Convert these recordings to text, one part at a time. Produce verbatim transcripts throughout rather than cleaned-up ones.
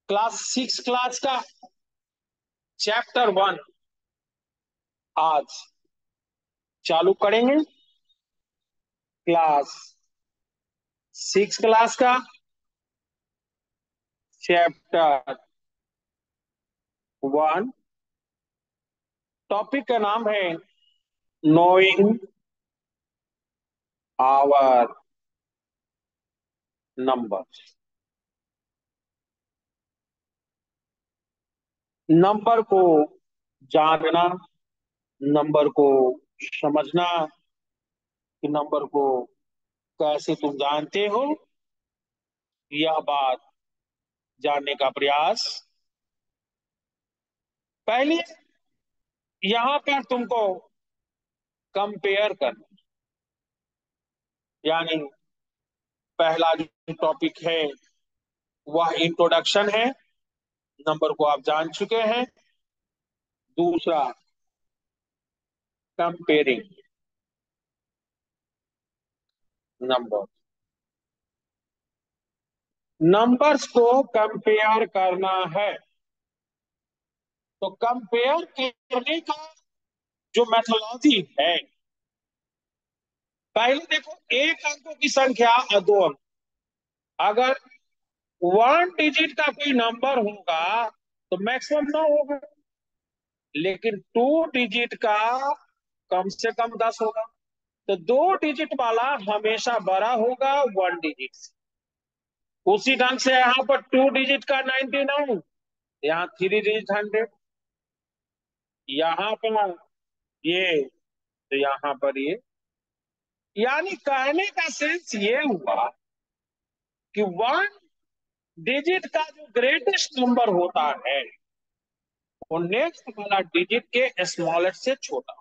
Class six class का chapter one आज चालू करेंगे। क्लास सिक्स क्लास का चैप्टर वन, टॉपिक का नाम है नोइंग आवर नंबर। नंबर को जानना, नंबर को समझना, कि नंबर को कैसे तुम जानते हो, यह बात जानने का प्रयास। पहले यहां पर तुमको कंपेयर करना, यानी पहला जो टॉपिक है वह इंट्रोडक्शन है, नंबर को आप जान चुके हैं। दूसरा कंपेयरिंग नंबर, नंबर्स को कंपेयर करना है। तो कंपेयर करने का जो मेथोलॉजी है, पहले देखो एक अंकों की संख्या और दो अंक, अगर वन डिजिट का कोई नंबर होगा तो मैक्सिमम नौ होगा, लेकिन टू डिजिट का कम से कम दस होगा। तो दो डिजिट वाला हमेशा बड़ा होगा वन डिजिट से। उसी ढंग से यहाँ पर टू डिजिट का नाइनटी नाइन, यहाँ थ्री डिजिट हंड्रेड, यहाँ पर ये, तो यहाँ पर ये। यानी कहने का सेंस ये हुआ कि वन डिजिट का जो ग्रेटेस्ट नंबर होता है वो नेक्स्ट वाला डिजिट के स्मॉलेस्ट से छोटा।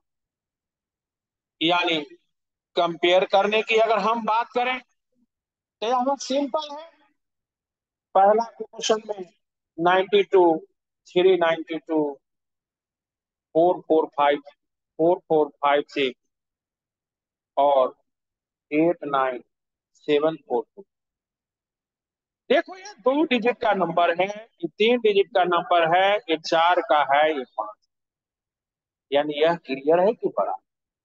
यानी कंपेयर करने की अगर हम बात करें तो यहाँ सिंपल है। पहला क्वेश्चन में ninety two, three ninety two, four four five, four four five six और eight nine seven four two. देखो ये दो डिजिट का नंबर है, ये तीन डिजिट का नंबर है, ये चार का है, ये पांच। यानी यह क्लियर है कि बड़ा।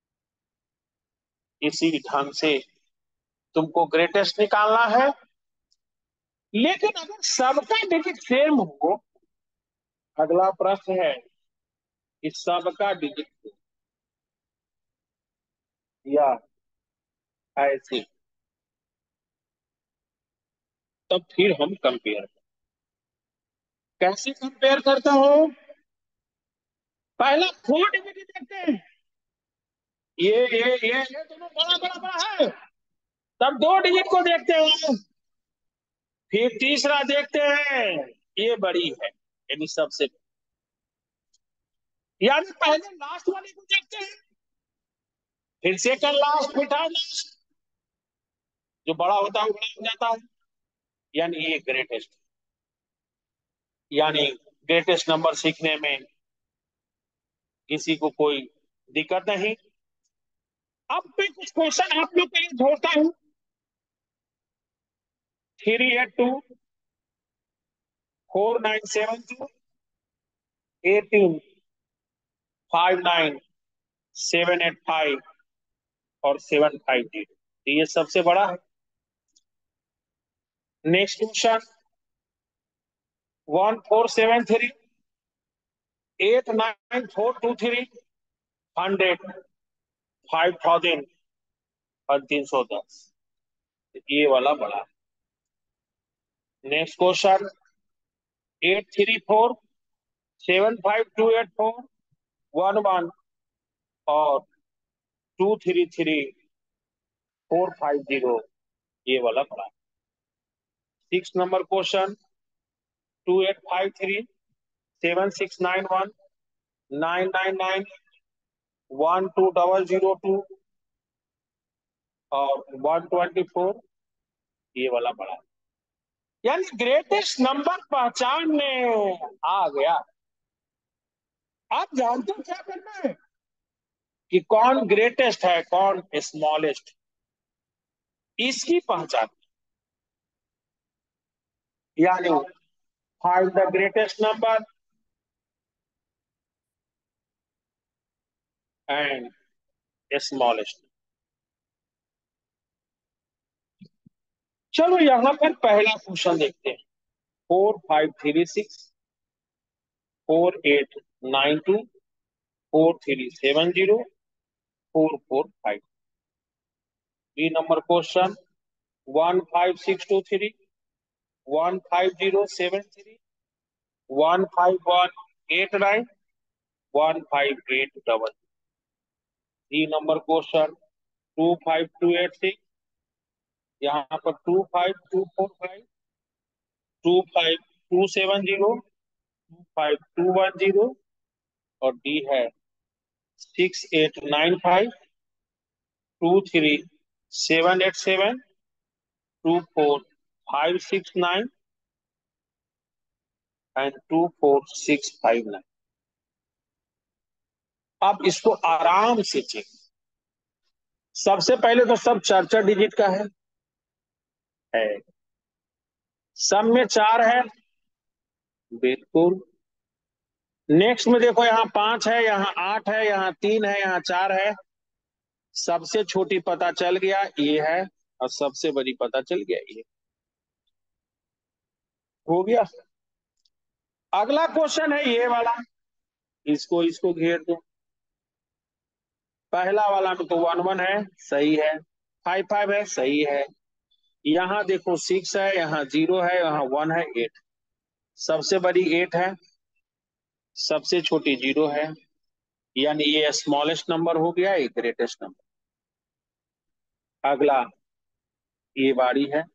इसी ढंग से तुमको ग्रेटेस्ट निकालना है। लेकिन अगर सबका डिजिट सेम हो, अगला प्रश्न है कि सबका डिजिट या ऐसे, तब फिर हम कंपेयर। कैसे कंपेयर करता हो? पहला फोर डिजिट देखते हैं, ये ये ये ये दोनों बड़ा बड़ा बड़ा है, तब दो डिजिट को देखते हैं। फिर तीसरा देखते हैं, ये बड़ी है, यानी सबसे, यानी पहले लास्ट वाले को देखते हैं, फिर सेकंड लास्ट, फिर थर्ड लास्ट, जो बड़ा होता है वो बड़ा हो जाता है। यानी ये ग्रेटेस्ट, यानी ग्रेटेस्ट नंबर सीखने में किसी को कोई दिक्कत नहीं। अब मैं कुछ क्वेश्चन आप लोग के लिए छोड़ता हूं। Three eight two, four nine seven two, eighteen five nine seven eight five और सेवन फाइव जीरो, ये सबसे बड़ा है। Next question, one four seven three, eight nine four two three, hundred, five thousand और तीन सौ दस, ये वाला बड़ा है। Next question, eight three four, seven five two eight four, one one और two three three four five zero, ये वाला बड़ा है। Six number question, two eight five three, seven six nine one, nine nine nine, one two double zero two और one twenty four, ये वाला बड़ा है। यानी ग्रेटेस्ट नंबर पहचानने आ गया। आप जानते हो क्या करना है, कि कौन ग्रेटेस्ट है कौन स्मॉलेस्ट, इसकी पहचान। यानी Find the greatest number and smallest. चलो यहां पर पहला क्वेश्चन देखते हैं। Four five three six, four eight nine two, four three seven zero, four four five. Three number question, one five six two three, one five zero seven three, one five one eight nine, one five eight double. Three number question, two five two eight six, यहाँ पर two five two four five, two five two seven zero, two five two one zero, और D है six eight nine five, two three seven eight seven, two four five six nine and two four six five nine. अब इसको आराम से check. सबसे पहले तो सब चार चार डिजिट का है, है। सब में चार है, बिल्कुल। नेक्स्ट में देखो, यहाँ पांच है, यहाँ आठ है, यहाँ तीन है, यहाँ चार है। सबसे छोटी पता चल गया ये है, और सबसे बड़ी पता चल गया ये। हो गया। अगला क्वेश्चन है ये वाला, इसको इसको घेर दो। पहला वाला में तो वन वन है, सही है। फाइव फाइव है, सही है। यहाँ देखो सिक्स है, यहाँ जीरो है, यहाँ वन है, एट। सबसे बड़ी एट है, सबसे छोटी जीरो है, यानी ये स्मॉलेस्ट नंबर हो गया, ये ग्रेटेस्ट नंबर। अगला ये बारी है।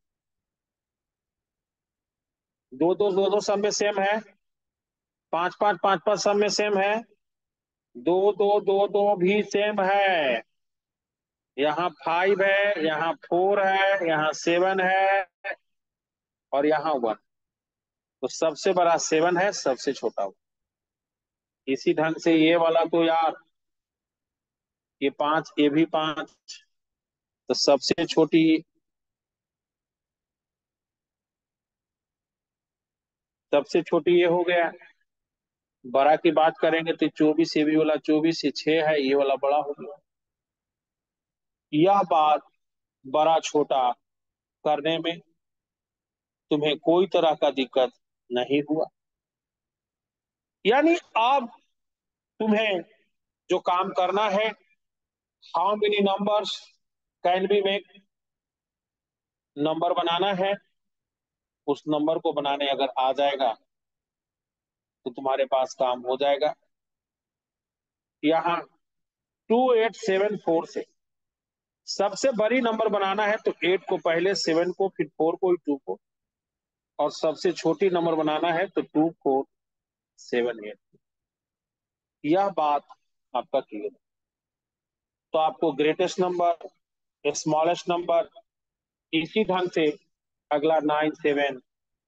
दो दो दो दो सब में सेम है, पांच पांच पांच पांच सब में सेम है, दो दो दो दो भी सेम है। यहाँ फाइव है, यहाँ फोर है, यहाँ सेवन है, और यहाँ वन। तो सबसे बड़ा सेवन है, सबसे छोटा वन। इसी ढंग से ये वाला तो यार, ये पांच, ये भी पांच, तो सबसे छोटी, सबसे छोटी ये हो गया। बड़ा की बात करेंगे तो चौबीस, ये भी वाला चौबीस, ये छह है, ये वाला बड़ा हो गया। यह बात बड़ा छोटा करने में तुम्हें कोई तरह का दिक्कत नहीं हुआ। यानी अब तुम्हें जो काम करना है, how many numbers can be make, number बनाना है। उस नंबर को बनाने अगर आ जाएगा तो तुम्हारे पास काम हो जाएगा। यहाँ टू एट सेवन फोर से सबसे बड़ी नंबर बनाना है, तो एट को पहले, सेवन को, फिर फोर को, टू को, और सबसे छोटी नंबर बनाना है तो टू फोर सेवन एट। यह बात आपका क्लियर है। तो आपको ग्रेटेस्ट नंबर, स्मॉलेस्ट नंबर, इसी ढंग से अगला नाइन सेवन,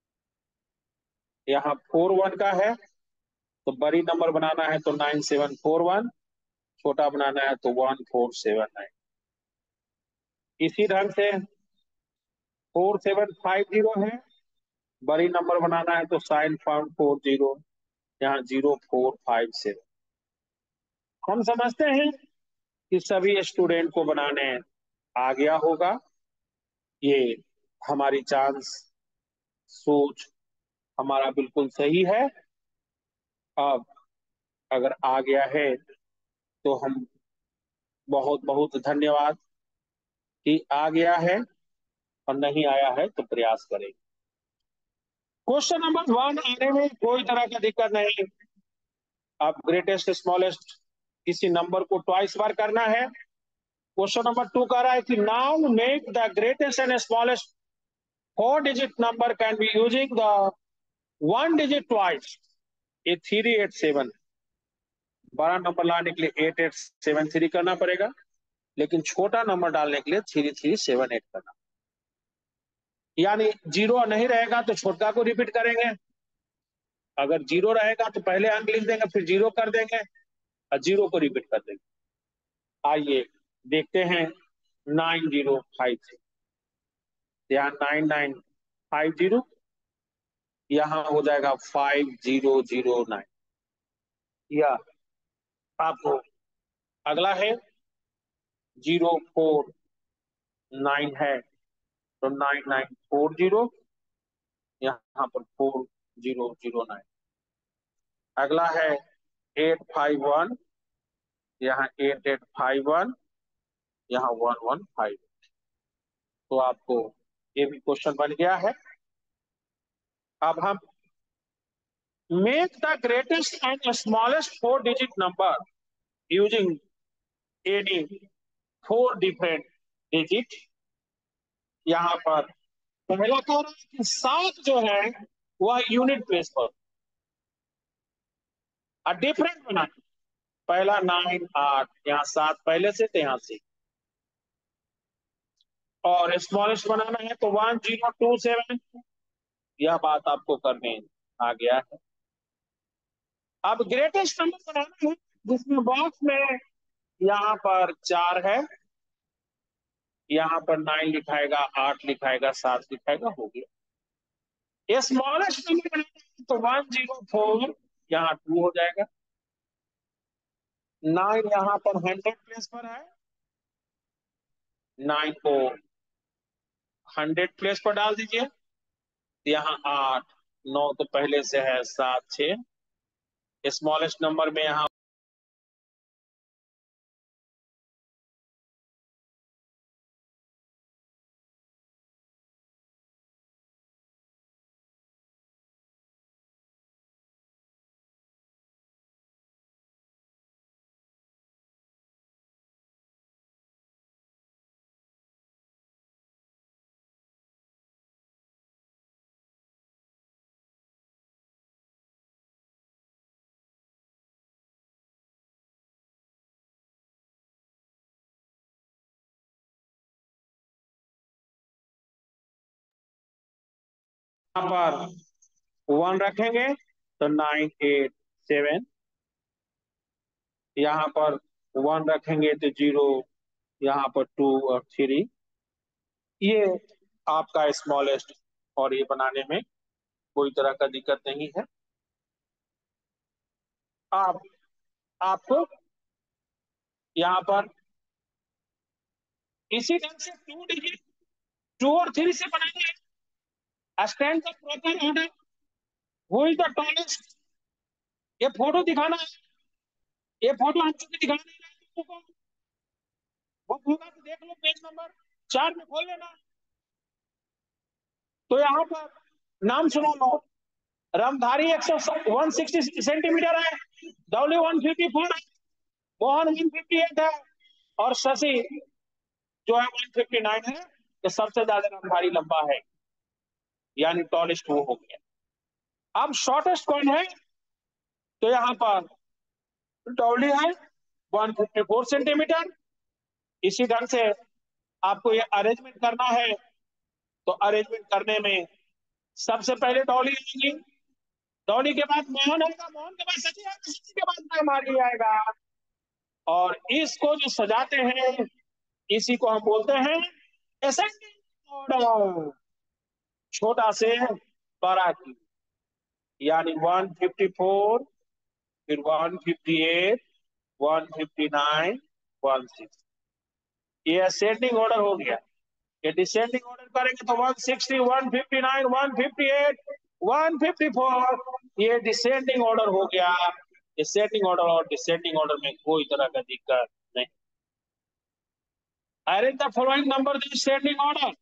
यहाँ फोर वन का है, तो बड़ी नंबर बनाना है तो नाइन सेवन फोर वन, छोटा बनाना है तो वन फोर सेवन नाइन। इसी ढंग से फोर सेवन फाइव जीरो है, बड़ी नंबर बनाना है तो साइन फाइव फोर जीरो, यहाँ जीरो फोर फाइव सेवन। हम समझते हैं कि सभी स्टूडेंट को बनाने आ गया होगा। ये हमारी चांस, सोच हमारा बिल्कुल सही है। अब अगर आ गया है तो हम बहुत बहुत धन्यवाद कि आ गया है, और नहीं आया है तो प्रयास करें। क्वेश्चन नंबर वन आने में कोई तरह का दिक्कत नहीं। अब ग्रेटेस्ट स्मॉलेस्ट किसी नंबर को ट्वाइस बार करना है। क्वेश्चन नंबर टू कह रहा है कि now make the greatest and smallest four digit number can be using the one digit twice. ये थ्री एट सेवन, बड़ा नंबर लाने के लिए एट एट सेवन थ्री करना पड़ेगा, लेकिन छोटा नंबर डालने के लिए थ्री थ्री सेवन एट करना। यानी जीरो नहीं रहेगा तो छोटा को रिपीट करेंगे, अगर जीरो रहेगा तो पहले अंक लिख देंगे, फिर जीरो कर देंगे, और जीरो को रिपीट कर देंगे। आइए देखते हैं। नाइन जीरो फाइव थ्री, यहाँ नाइन नाइन फाइव जीरो, यहाँ हो जाएगा फाइव जीरो जीरो नाइन। या आपको अगला है जीरो फोर नाइन है तो नाइन नाइन फोर जीरो, यहाँ पर फोर जीरो जीरो नाइन। अगला है एट फाइव वन, यहाँ एट एट फाइव वन, यहाँ वन वन फाइव। तो आपको ये भी क्वेश्चन बन गया है। अब हम make the greatest and smallest four digit number using any four different digit. यहाँ पर पहला कह रहा है कि सात जो है वह यूनिट प्लेस पर डिफरेंट बनाना। पहला नाइन आठ, यहाँ सात पहले से थे यहाँ से। और स्मॉलेस्ट बनाना है तो वन जीरो टू सेवन। यह बात आपको करने आ गया है। अब ग्रेटेस्ट नंबर बनाना है जिसमें बॉक्स में यहाँ पर चार है, यहाँ पर नाइन लिखाएगा, आठ लिखाएगा, सात लिखाएगा, हो गया। स्मॉलेस्ट नंबर बनाना है तो वन जीरो फोर, यहाँ टू हो जाएगा। नाइन यहाँ पर हंड्रेड प्लेस पर है, नाइन को हंड्रेड प्लेस पर डाल दीजिए। यहाँ आठ, नौ तो पहले से है, सात छ। स्मॉलेस्ट नंबर में यहाँ यहाँ पर वन रखेंगे तो नाइन एट सेवन, यहाँ पर वन रखेंगे तो जीरो, यहाँ पर टू और थ्री। ये आपका स्मॉलेस्ट, और ये बनाने में कोई तरह का दिक्कत नहीं है। आप आपको यहाँ पर इसी ढंग से टू डिजिट टू और थ्री से बनाना है। स्टैंड का proper order, who is the tallest, ये फोटो दिखाना है। ये फोटो हम चूंकि दिखाने नहीं रहे हैं, वो होगा तो देख लो, पेज नंबर चार में खोल लेना। तो यहाँ पर नाम सुना लो। रामधारी एक सौ वन सिक्सटी सेंटीमीटर है, डब्ल्यू वन फिफ्टी फोर है, मोहन वन फिफ्टी एट है, और शशि जो है वन फिफ्टी नाइन है। तो सबसे ज्यादा रामधारी लंबा है, यानी टॉलेस्ट वो हो गया। अब शॉर्टेस्ट कौन है? तो यहाँ पर डब्ल्यू है वन फिफ्टी फोर सेंटीमीटर। इसी ढंग से आपको ये अरेंजमेंट करना है। तो अरेंजमेंट करने में सबसे पहले डॉली आएगी, डॉली के बाद मोहन आएगा, मोहन के बाद सचिन आएगा, सचिन के बाद मैमारी आएगा। और इसको जो सजाते हैं इसी को हम बोलते हैं असेंडिंग ऑर्डर, छोटा से बड़ा की। यानी वन फिफ्टी फोर, फिर one fifty eight, one fifty nine, one sixty. ये असेंडिंग ऑर्डर हो गया। ये डिसेंडिंग ऑर्डर करेंगे तो one sixty, one fifty nine, one fifty eight, one fifty four, ये डिसेंडिंग ऑर्डर हो गया। डिसेंडिंग ऑर्डर और डिसेंडिंग ऑर्डर में कोई तरह का दिक्कत नहीं। Arrange the following number in descending order.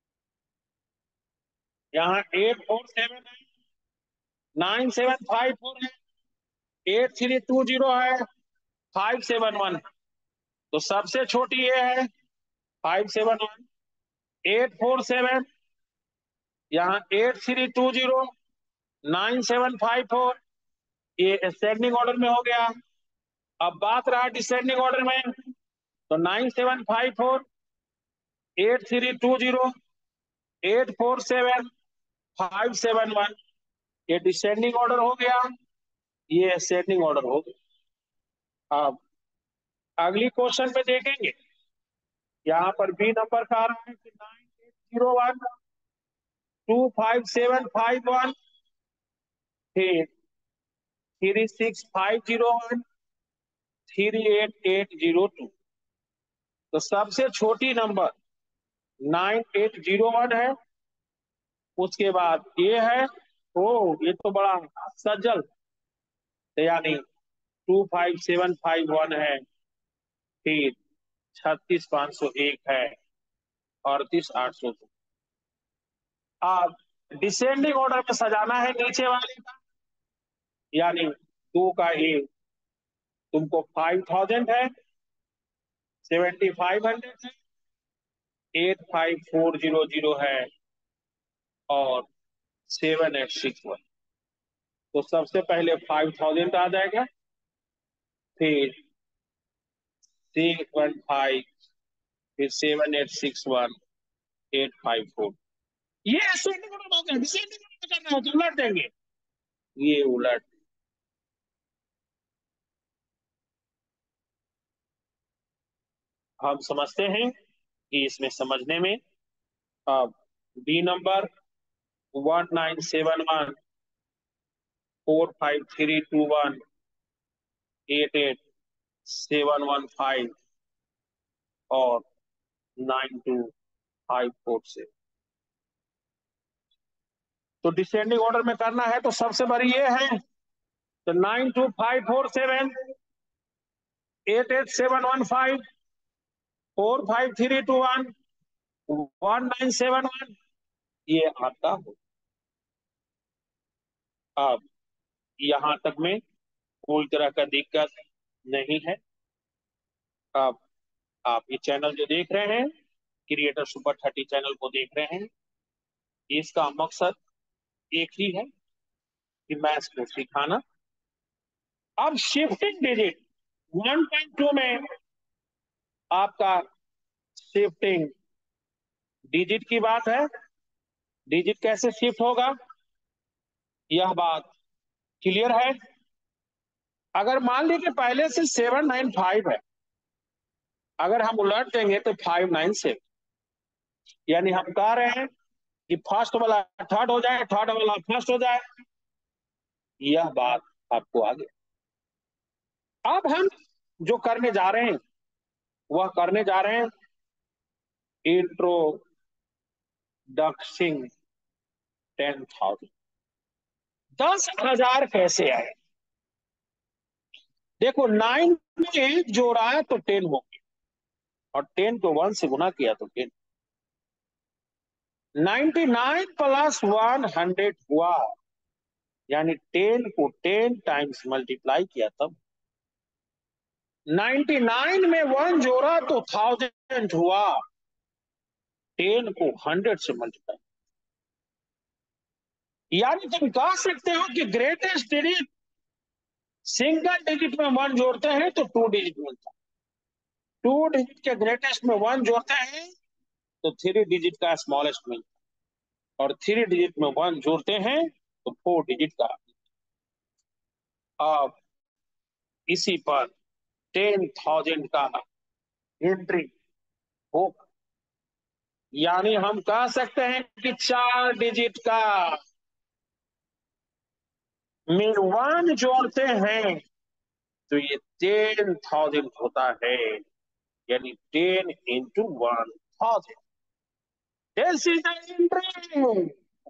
यहाँ एट फोर सेवन है, नाइन सेवन फाइव फोर है, एट थ्री टू जीरो है, फाइव सेवन वन। तो सबसे छोटी ये है five seven one. Eight four seven, यहाँ eight three two zero, nine seven five four, ये असेंडिंग ऑर्डर में हो गया। अब बात रहा डिसेंडिंग ऑर्डर में, तो nine seven five four, eight three two zero, eight four seven, five seven one, ये डिसेंडिंग ऑर्डर हो गया, ये असेंडिंग ऑर्डर हो गया। अब अगली क्वेश्चन में देखेंगे, यहाँ पर बी नंबर का आ रहा है कि nine eight zero one, two five seven five one, फिर three six five zero one, three eight eight zero two. तो सबसे छोटी number nine eight zero one है, उसके बाद ये है, ओ ये तो बड़ा सज्जल, यानी two five seven five one है, फिर छत्तीस पांच सौ एक है, अड़तीस आठ सौ दो। आप डिसेंडिंग ऑर्डर में सजाना है नीचे वाले का, यानी दो का ए तुमको फाइव थाउजेंड है, सेवेंटी फाइव हंड्रेड है, eight five four zero zero है, और सेवन एट सिक्स वन। तो सबसे पहले फाइव थाउजेंड आ जाएगा, फिर सिक्स वन फाइव, फिर seven eight six one, eight five four. ये असेंडिंग ऑर्डर होता है, डिसेंडिंग ऑर्डर करना हो तो उलट देंगे, ये उलट। हम समझते हैं कि इसमें समझने में, अब B number one nine seven one, four five three two one, eight eight seven one five, और नाइन टू फाइव फोर से। तो डिसेंडिंग ऑर्डर में करना है तो सबसे बड़ी ये है, तो nine two five four seven, eight eight seven one five, four five three two one, one nine seven one, ये आता हो। अब यहां तक में कोई तरह का दिक्कत नहीं है। अब आप ये चैनल जो देख रहे हैं, क्रिएटर सुपर थर्टी चैनल को देख रहे हैं, इसका मकसद एक ही है कि मैथ्स को सिखाना। अब shifting digit one point two में आपका शिफ्टिंग डिजिट की बात है, डिजिट कैसे शिफ्ट होगा यह बात क्लियर है। अगर मान लीजिए पहले से सेवन नाइन फाइव है, अगर हम उलट देंगे तो फाइव नाइन सेवन, यानी हम कह रहे हैं कि फर्स्ट वाला थर्ड हो जाए, थर्ड वाला फर्स्ट हो जाए, यह बात आपको आ गया। अब हम जो करने जा रहे हैं वह करने जा रहे हैं इंट्रोडक्शन टेन थाउजेंड। दस हजार कैसे आए? देखो नाइन में एक जोड़ा है तो टेन हो गया, और टेन को वन से गुना किया तो ten. Ninety nine plus one hundred हुआ, यानी टेन को टेन टाइम्स मल्टीप्लाई किया तब। नाइन्टी नाइन में वन जोड़ा तो थाउजेंड हुआ, टेन को हंड्रेड से मल्टीप्लाई। यानी तुम कह सकते हो कि ग्रेटेस्ट डिजिट सिंगल डिजिट में वन जोड़ते हैं तो टू डिजिट मिलता है, टू डिजिट के ग्रेटेस्ट में वन जोड़ते हैं तो थ्री डिजिट का स्मॉलेस्ट मिलता है, और थ्री डिजिट में वन जोड़ते हैं तो फोर डिजिट का। अब इसी पर टेन थाउजेंड का एंट्री हो, यानी हम कह सकते हैं कि चार डिजिट का में वन जोड़ते हैं तो ये टेन थाउजेंड होता है, यानी ten into one thousand. This is the entry.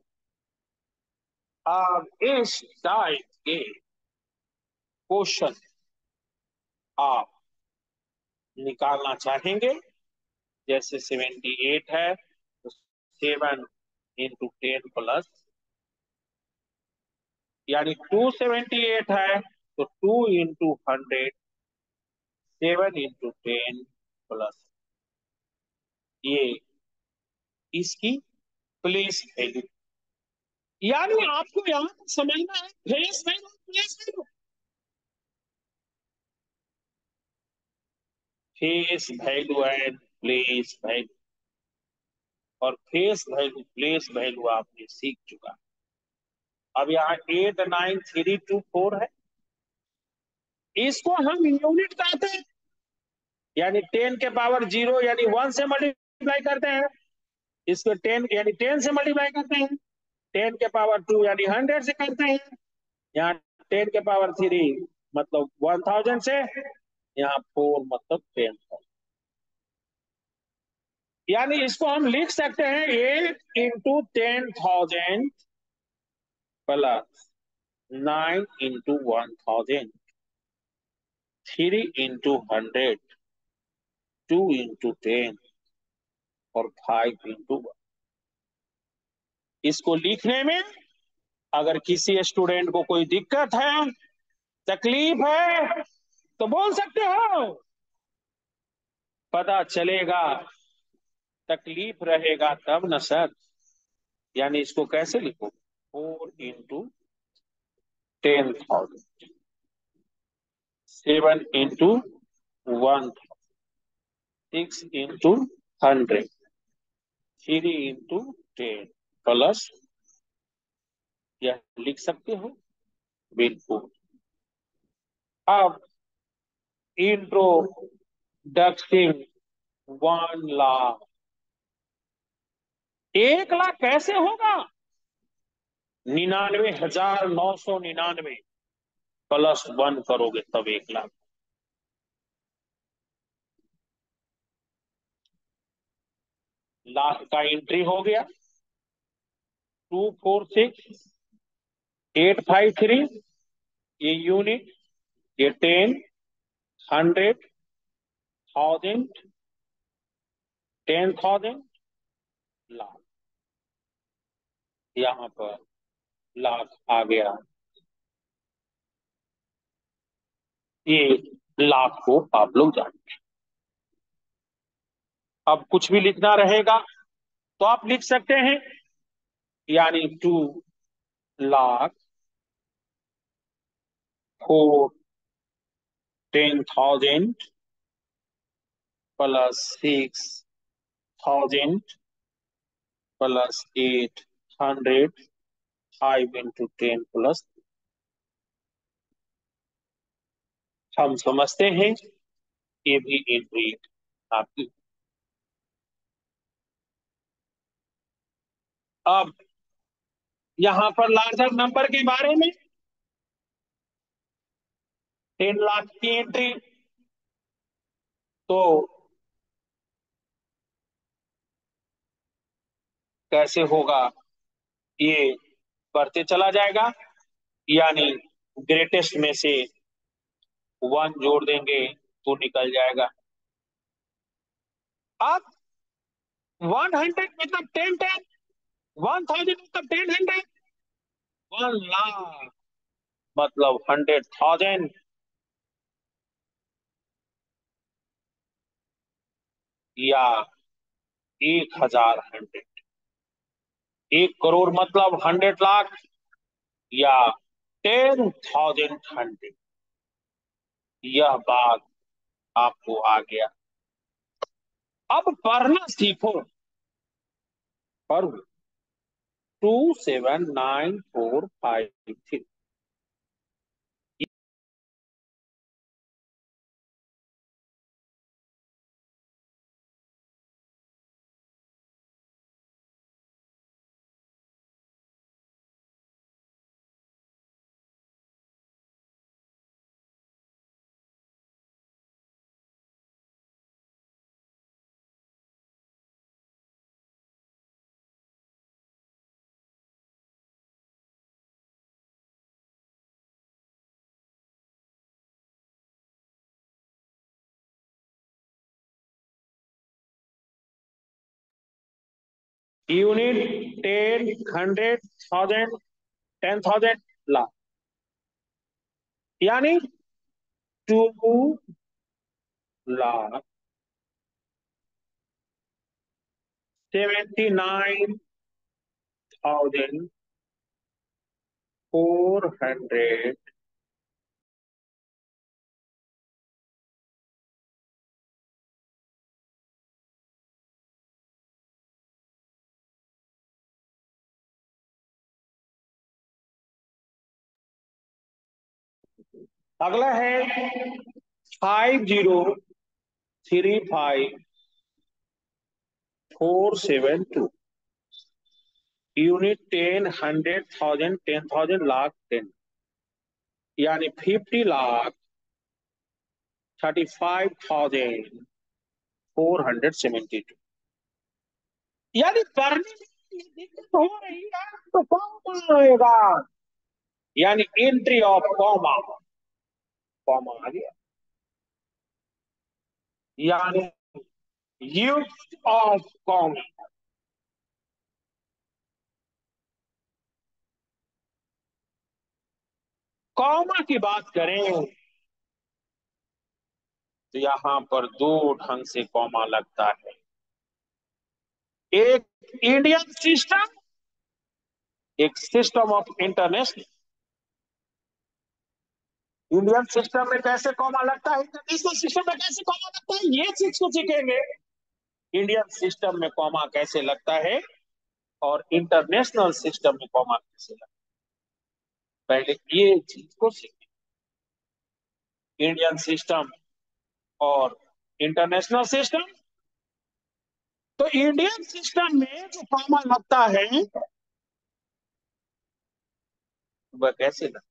अब इस टाइप के क्वेश्चन आप निकालना चाहेंगे, जैसे सेवेंटी एट है तो सेवन इंटू टेन प्लस, यानी टू सेवेंटी एट है तो two into hundred, seven into ten plus, ये इसकी प्लेस वैल्यू। यानी आपको यहां पर समझना है face value place value, face value and place value, और फेस वैल्यू प्लेस वैल्यू आपने सीख चुका। अब यहाँ eight nine three two four है, इसको हम यूनिट कहते हैं, यानी टेन के पावर जीरो यानी वन से मल्टीप्लाई करते हैं, इसको टेन यानी टेन से मल्टीप्लाई करते हैं, टेन के पावर टू यानी हंड्रेड से करते हैं, यहाँ टेन के पावर थ्री मतलब वन थाउजेंड से, यहाँ फोर मतलब टेन थाउजेंड। यानी इसको हम लिख सकते हैं eight into ten thousand plus nine into one thousand, three into hundred, two into ten और फाइव इंटू वन। इसको लिखने में अगर किसी स्टूडेंट को कोई दिक्कत है, तकलीफ है, तो बोल सकते हो, पता चलेगा। तकलीफ रहेगा तब न सर। यानी इसको कैसे लिखो, four into ten thousand, seven into one, six into hundred, three into ten plus, यह लिख सकते हो बिल्कुल। अब इंट्रोडक्टिंग वन लाख, एक लाख कैसे होगा, निन्यानवे हजार नौ सौ निन्यानवे प्लस वन करोगे तब एक लाख। लाख का एंट्री हो गया, two four six eight five three, ये यूनिट, ये ten, hundred, thousand, ten thousand, lakh. यहां पर लाख आ गया, ये लाख को आप लोग जाने। अब कुछ भी लिखना रहेगा तो आप लिख सकते हैं, यानी two lakh four ten thousand plus six thousand plus eight hundred, five into ten plus. हम समझते हैं ये भी एंट्री आपकी। अब यहां पर लार्जर नंबर के बारे में, टेन लाख की एंट्री, तो कैसे होगा, ये बढ़ते चला जाएगा, यानी ग्रेटेस्ट में से वन जोड़ देंगे तो निकल जाएगा। अब वन हंड्रेड मतलब टेन टेन, वन थाउजेंड मतलब टेन हंड्रेड, वन लाख मतलब हंड्रेड थाउजेंड, या एक हजार हंड्रेड, एक करोड़ मतलब हंड्रेड लाख, या टेन थाउजेंड हंड्रेड। यह बात आपको आ गया। अब पढ़ना सीखो, पढ़ो, two seven nine four five three. Unit, ten, hundred, thousand, ten thousand, lakh, यानी two lakh seventy nine thousand four hundred अगला है five zero three five four seven two, unit, ten, hundred, thousand, ten thousand, lakh, ten. यानी fifty lakh thirty five thousand four hundred seventy two. यानी पढ़ने में ये दिक्कत हो रही है तो कॉमा आएगा, यानी एंट्री ऑफ कॉमा, कॉमा आ गया, यानी यूज ऑफ कॉमा। कॉमा की बात करें तो यहां पर दो ढंग से कॉमा लगता है। एक इंडियन सिस्टम, एक system of international. Indian system में कैसे कॉमा लगता है, इंटरनेशनल सिस्टम में कैसे कॉमा लगता है, ये चीज को सीखेंगे। इंडियन सिस्टम में कॉमा कैसे लगता है और इंटरनेशनल सिस्टम में कॉमा कैसे लगता है, पहले ये चीज को सीखें। इंडियन सिस्टम और इंटरनेशनल सिस्टम। तो इंडियन सिस्टम में जो कॉमा लगता है वह कैसे लगता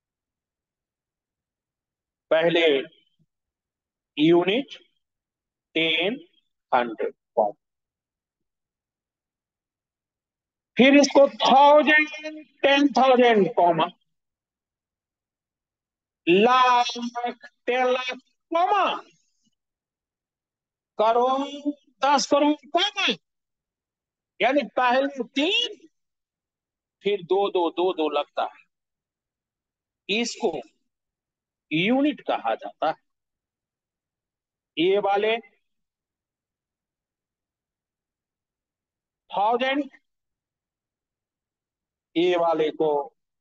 है, पहले यूनिट, टेन, हंड्रेड कॉमा, फिर इसको thousand, ten thousand comma, lakh, ten lakh comma, crore, दस करोड़ कॉमा। यानी पहले तीन, फिर दो दो दो दो लगता है, इसको यूनिट कहा जाता है। ये वाले थाउजेंड, ये वाले को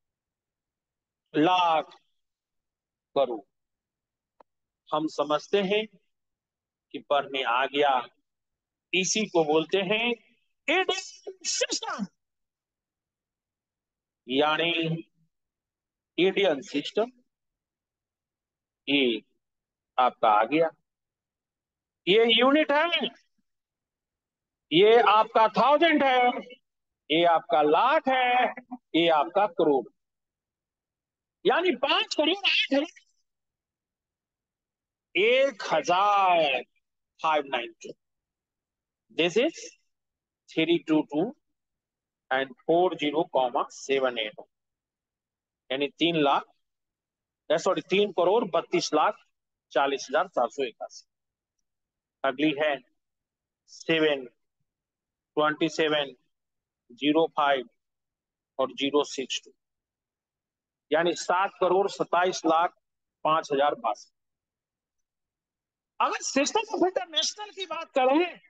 लाख, करोड़। हम समझते हैं कि पढ़ने आ गया, इसी को बोलते हैं इंडियन सिस्टम, यानी इंडियन सिस्टम। ये आपका आ गया, ये यूनिट है, ये आपका थाउजेंड है, ये आपका लाख है, ये आपका करोड़। यानी पांच करोड़ आठ है, एक हजार five nine two. This is three two two and four zero comma seven eight, यानी तीन लाख, सॉरी तीन करोड़ बत्तीस लाख चालीस हजार चार सौ इक्यासी। अगली है seven, twenty seven, zero five और जीरो सिक्स टू, यानी सात करोड़ सत्ताईस लाख पांच हजार बासठ। अगर सिस्टम ऑफ इंटरनेशनल की बात करें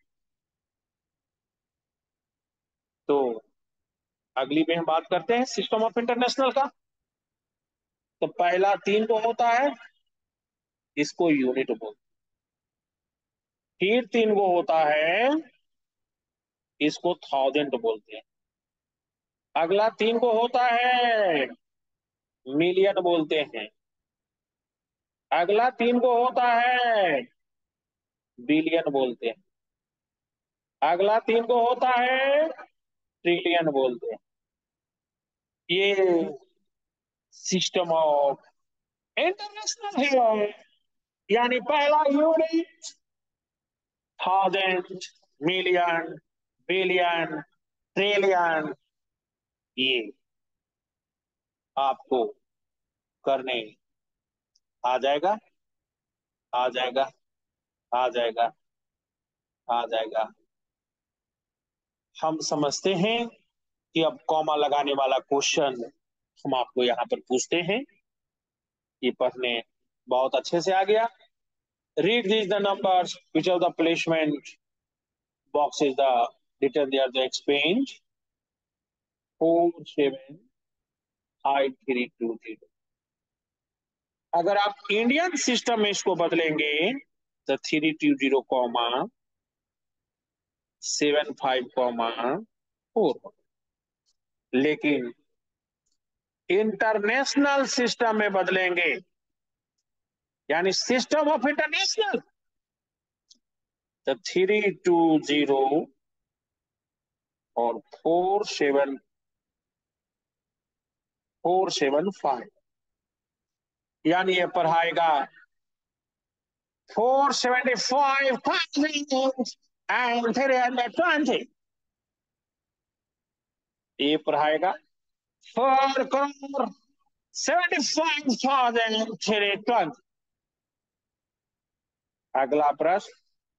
तो अगली में हम बात करते हैं सिस्टम ऑफ इंटरनेशनल का। तो पहला तीन को होता है, इसको यूनिट बोलते हैं। फिर तीन को होता है, इसको थाउजेंड बोलते हैं। अगला तीन को होता है, मिलियन बोलते हैं। अगला तीन को होता है, बिलियन बोलते हैं। अगला तीन को होता है, ट्रिलियन बोलते हैं। ये सिस्टम ऑफ इंटरनेशनल है, यानी पहला unit, thousand, million, billion, trillion, ये आपको करने आ जाएगा, आ जाएगा, आ जाएगा, आ जाएगा। हम समझते हैं कि अब कॉमा लगाने वाला क्वेश्चन हम आपको यहाँ पर पूछते हैं। ये पढ़ने बहुत अच्छे से आ गया। Read these the numbers which of the placement boxes the written there the explained four seven five three two zero. अगर आप इंडियन सिस्टम में इसको बदलेंगे तो three two zero comma seven five comma four, लेकिन इंटरनेशनल सिस्टम में बदलेंगे, यानी सिस्टम ऑफ इंटरनेशनल, तो थ्री टू जीरो और four seven, four seven five. यानी ये पढ़ाएगा four seventy five thousand and three hundred twenty. ये पढ़ाएगा four crore seventy five thousand three twenty. अगला प्रश्न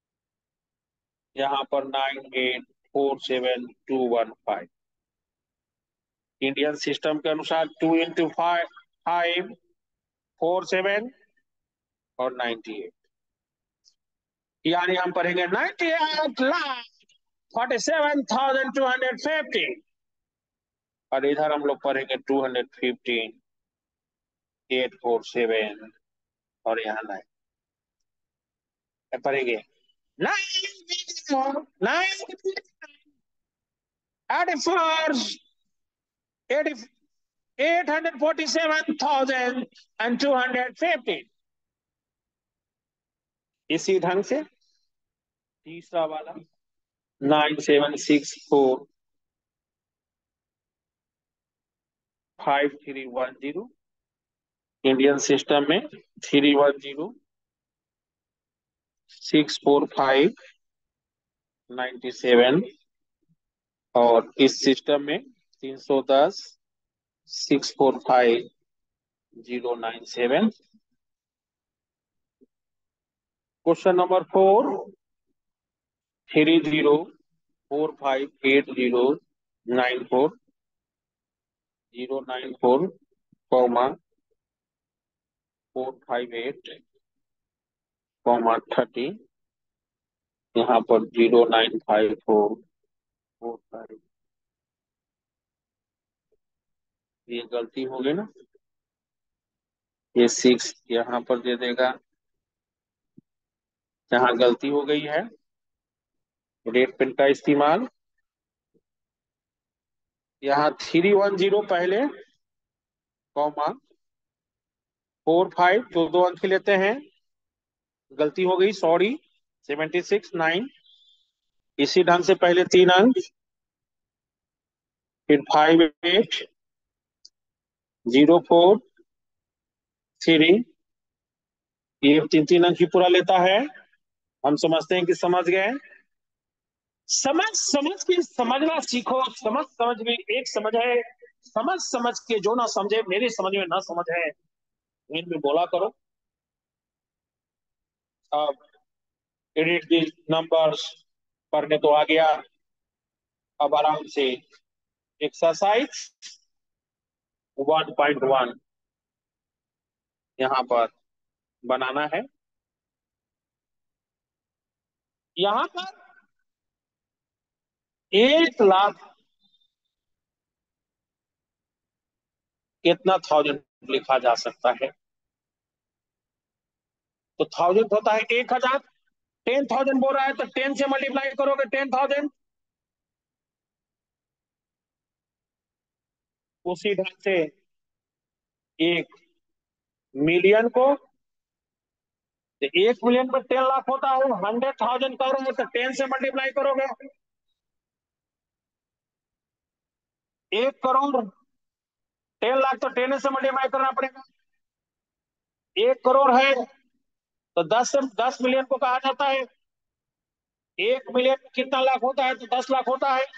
यहाँ पर nine eight four seven two one five. Indian system के अनुसार two into five five four seven और नाइन्टी एट। यानी हम पढ़ेंगे ninety eight lakh forty seven thousand two hundred fifty. और इधर हम लोग पढ़ेंगे two hundred fifteen eight four seven और यहाँ नाइन पढ़ेंगे nine nine eighty four eighty eight hundred forty seven thousand and two hundred fifty. इसी ढंग से तीसरा वाला nine seven six four five three one zero. Indian system में three one zero six four five ninety seven और इस system में तीन सौ दस six four five zero nine seven. Question number four three zero four five eight zero nine four zero nine four comma four five eight comma thirty. यहाँ पर zero nine five four four five. ये गलती हो गई ना, ये six यहाँ पर दे देगा। यहाँ गलती हो गई है, रेड पेन का इस्तेमाल। यहाँ थ्री वन जीरो पहले कॉमा फोर फाइव दो दो अंक लेते हैं, गलती हो गई सॉरी। सेवेंटी सिक्स नाइन इसी ढंग से पहले तीन अंक, फिर five eight zero four three, ये तीन तीन अंक ही पूरा लेता है। हम समझते हैं कि समझ गए। समझ समझ के समझना सीखो। समझ समझ में एक समझ है, समझ समझ के जो ना समझे मेरी समझ में ना समझ है इनमें बोला करो। अब एडिट दी नंबर्स पढ़ने तो आ गया। अब आराम से एक्सरसाइज वन पॉइंट वन यहाँ पर बनाना है। यहाँ पर एक लाख कितना थाउजेंड लिखा जा सकता है? तो थाउजेंड होता है एक हजार। टेन थाउजेंड बोल रहा है तो टेन से मल्टीप्लाई करोगे टेन थाउजेंड। उसी ढंग से एक मिलियन को, तो एक मिलियन में टेन लाख होता है। हंड्रेड थाउजेंड करोगे तो टेन से मल्टीप्लाई करोगे। एक करोड़ टेन लाख तो टेन से मल्टीप्लाई करना पड़ेगा। एक करोड़ है तो दस से दस मिलियन को कहा जाता है। एक मिलियन में कितना लाख होता है? तो दस लाख होता है।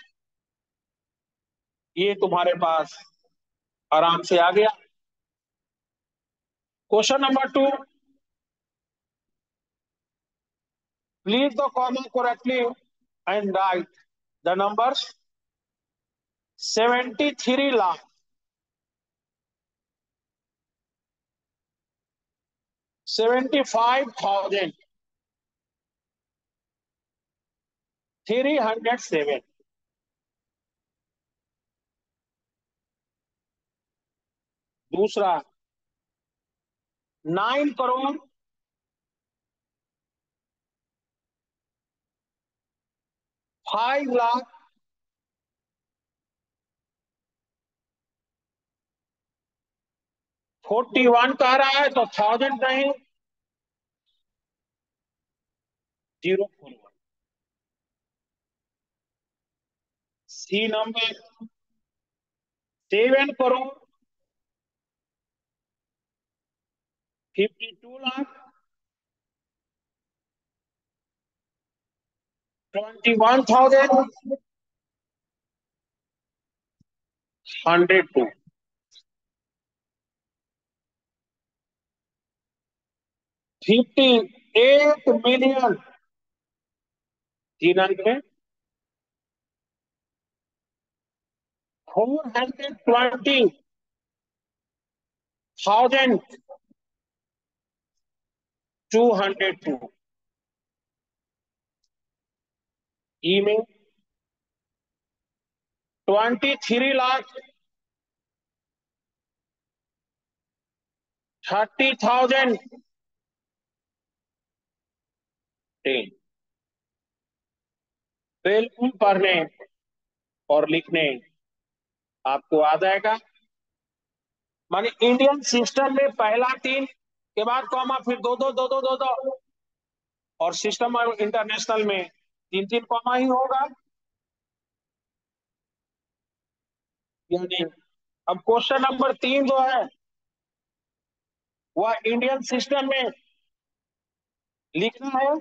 ये तुम्हारे पास आराम से आ गया। Question number two, please the common correctly and write the numbers seventy three lakh seventy five thousand three hundred seven. दूसरा nine crore five lakh forty one कह रहा है तो थाउजेंड नहीं, zero four one. C number seven crore fifty two lakh, twenty one thousand, hundred two. Fifty eight million, तीन अंक में, four hundred twenty thousand, two hundred two. E में twenty three lakh, thirty thousand, ten. बिल्कुल पढ़ने और लिखने आपको आ जाएगा। माने इंडियन सिस्टम में पहला तीन के बाद कॉमा, फिर दो दो दो दो दो दो, और सिस्टम और इंटरनेशनल में तीन तीन कॉमा ही होगा। यानी अब क्वेश्चन नंबर तीन जो है वह इंडियन सिस्टम में लिखना है।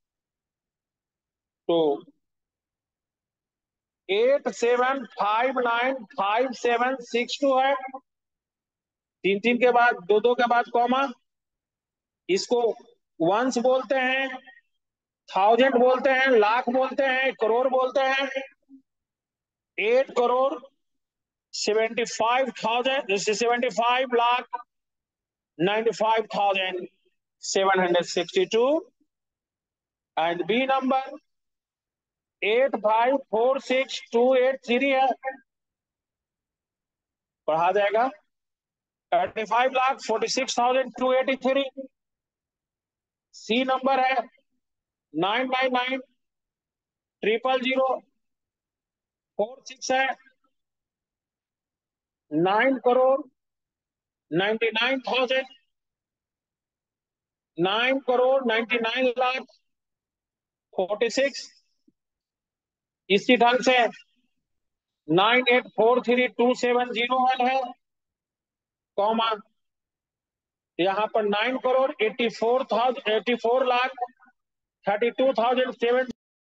तो eight seven five nine five seven six two है, तीन तीन के बाद दो दो के बाद कॉमा। इसको वंस बोलते हैं, थाउजेंड बोलते हैं, लाख बोलते हैं, करोड़ बोलते हैं। Eight crore seventy five thousand, seventy five lakh, ninety five thousand seven hundred sixty two. And B number eight five four six two eight three है, पढ़ा जाएगा। Thirty five lakh forty six thousand two eighty three. C number है nine nine nine triple zero four six है, nine crore ninety nine thousand, nine crore ninety nine lakh forty six. इसी ढंग से nine eight four three two seven zero one है, comma, यहाँ पर nine crore eighty four thousand eighty four lakh thirty two thousand seven.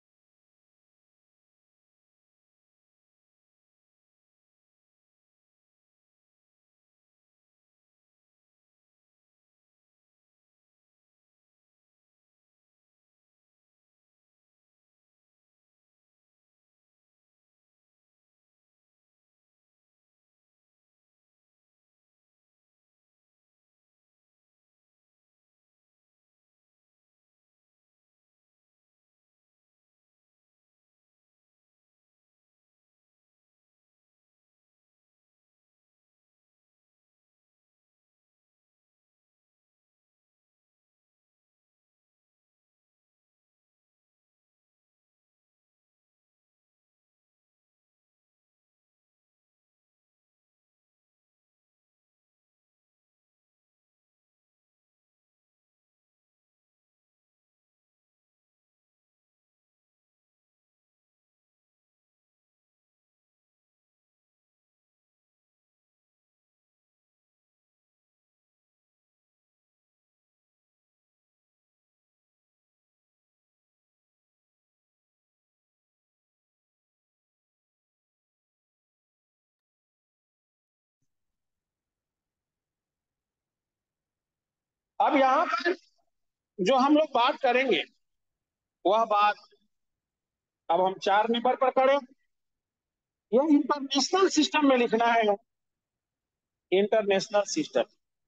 अब यहाँ पर जो हम लोग बात करेंगे वह बात, अब हम चार नंबर पर करें। यह इंटरनेशनल सिस्टम में लिखना है। International system,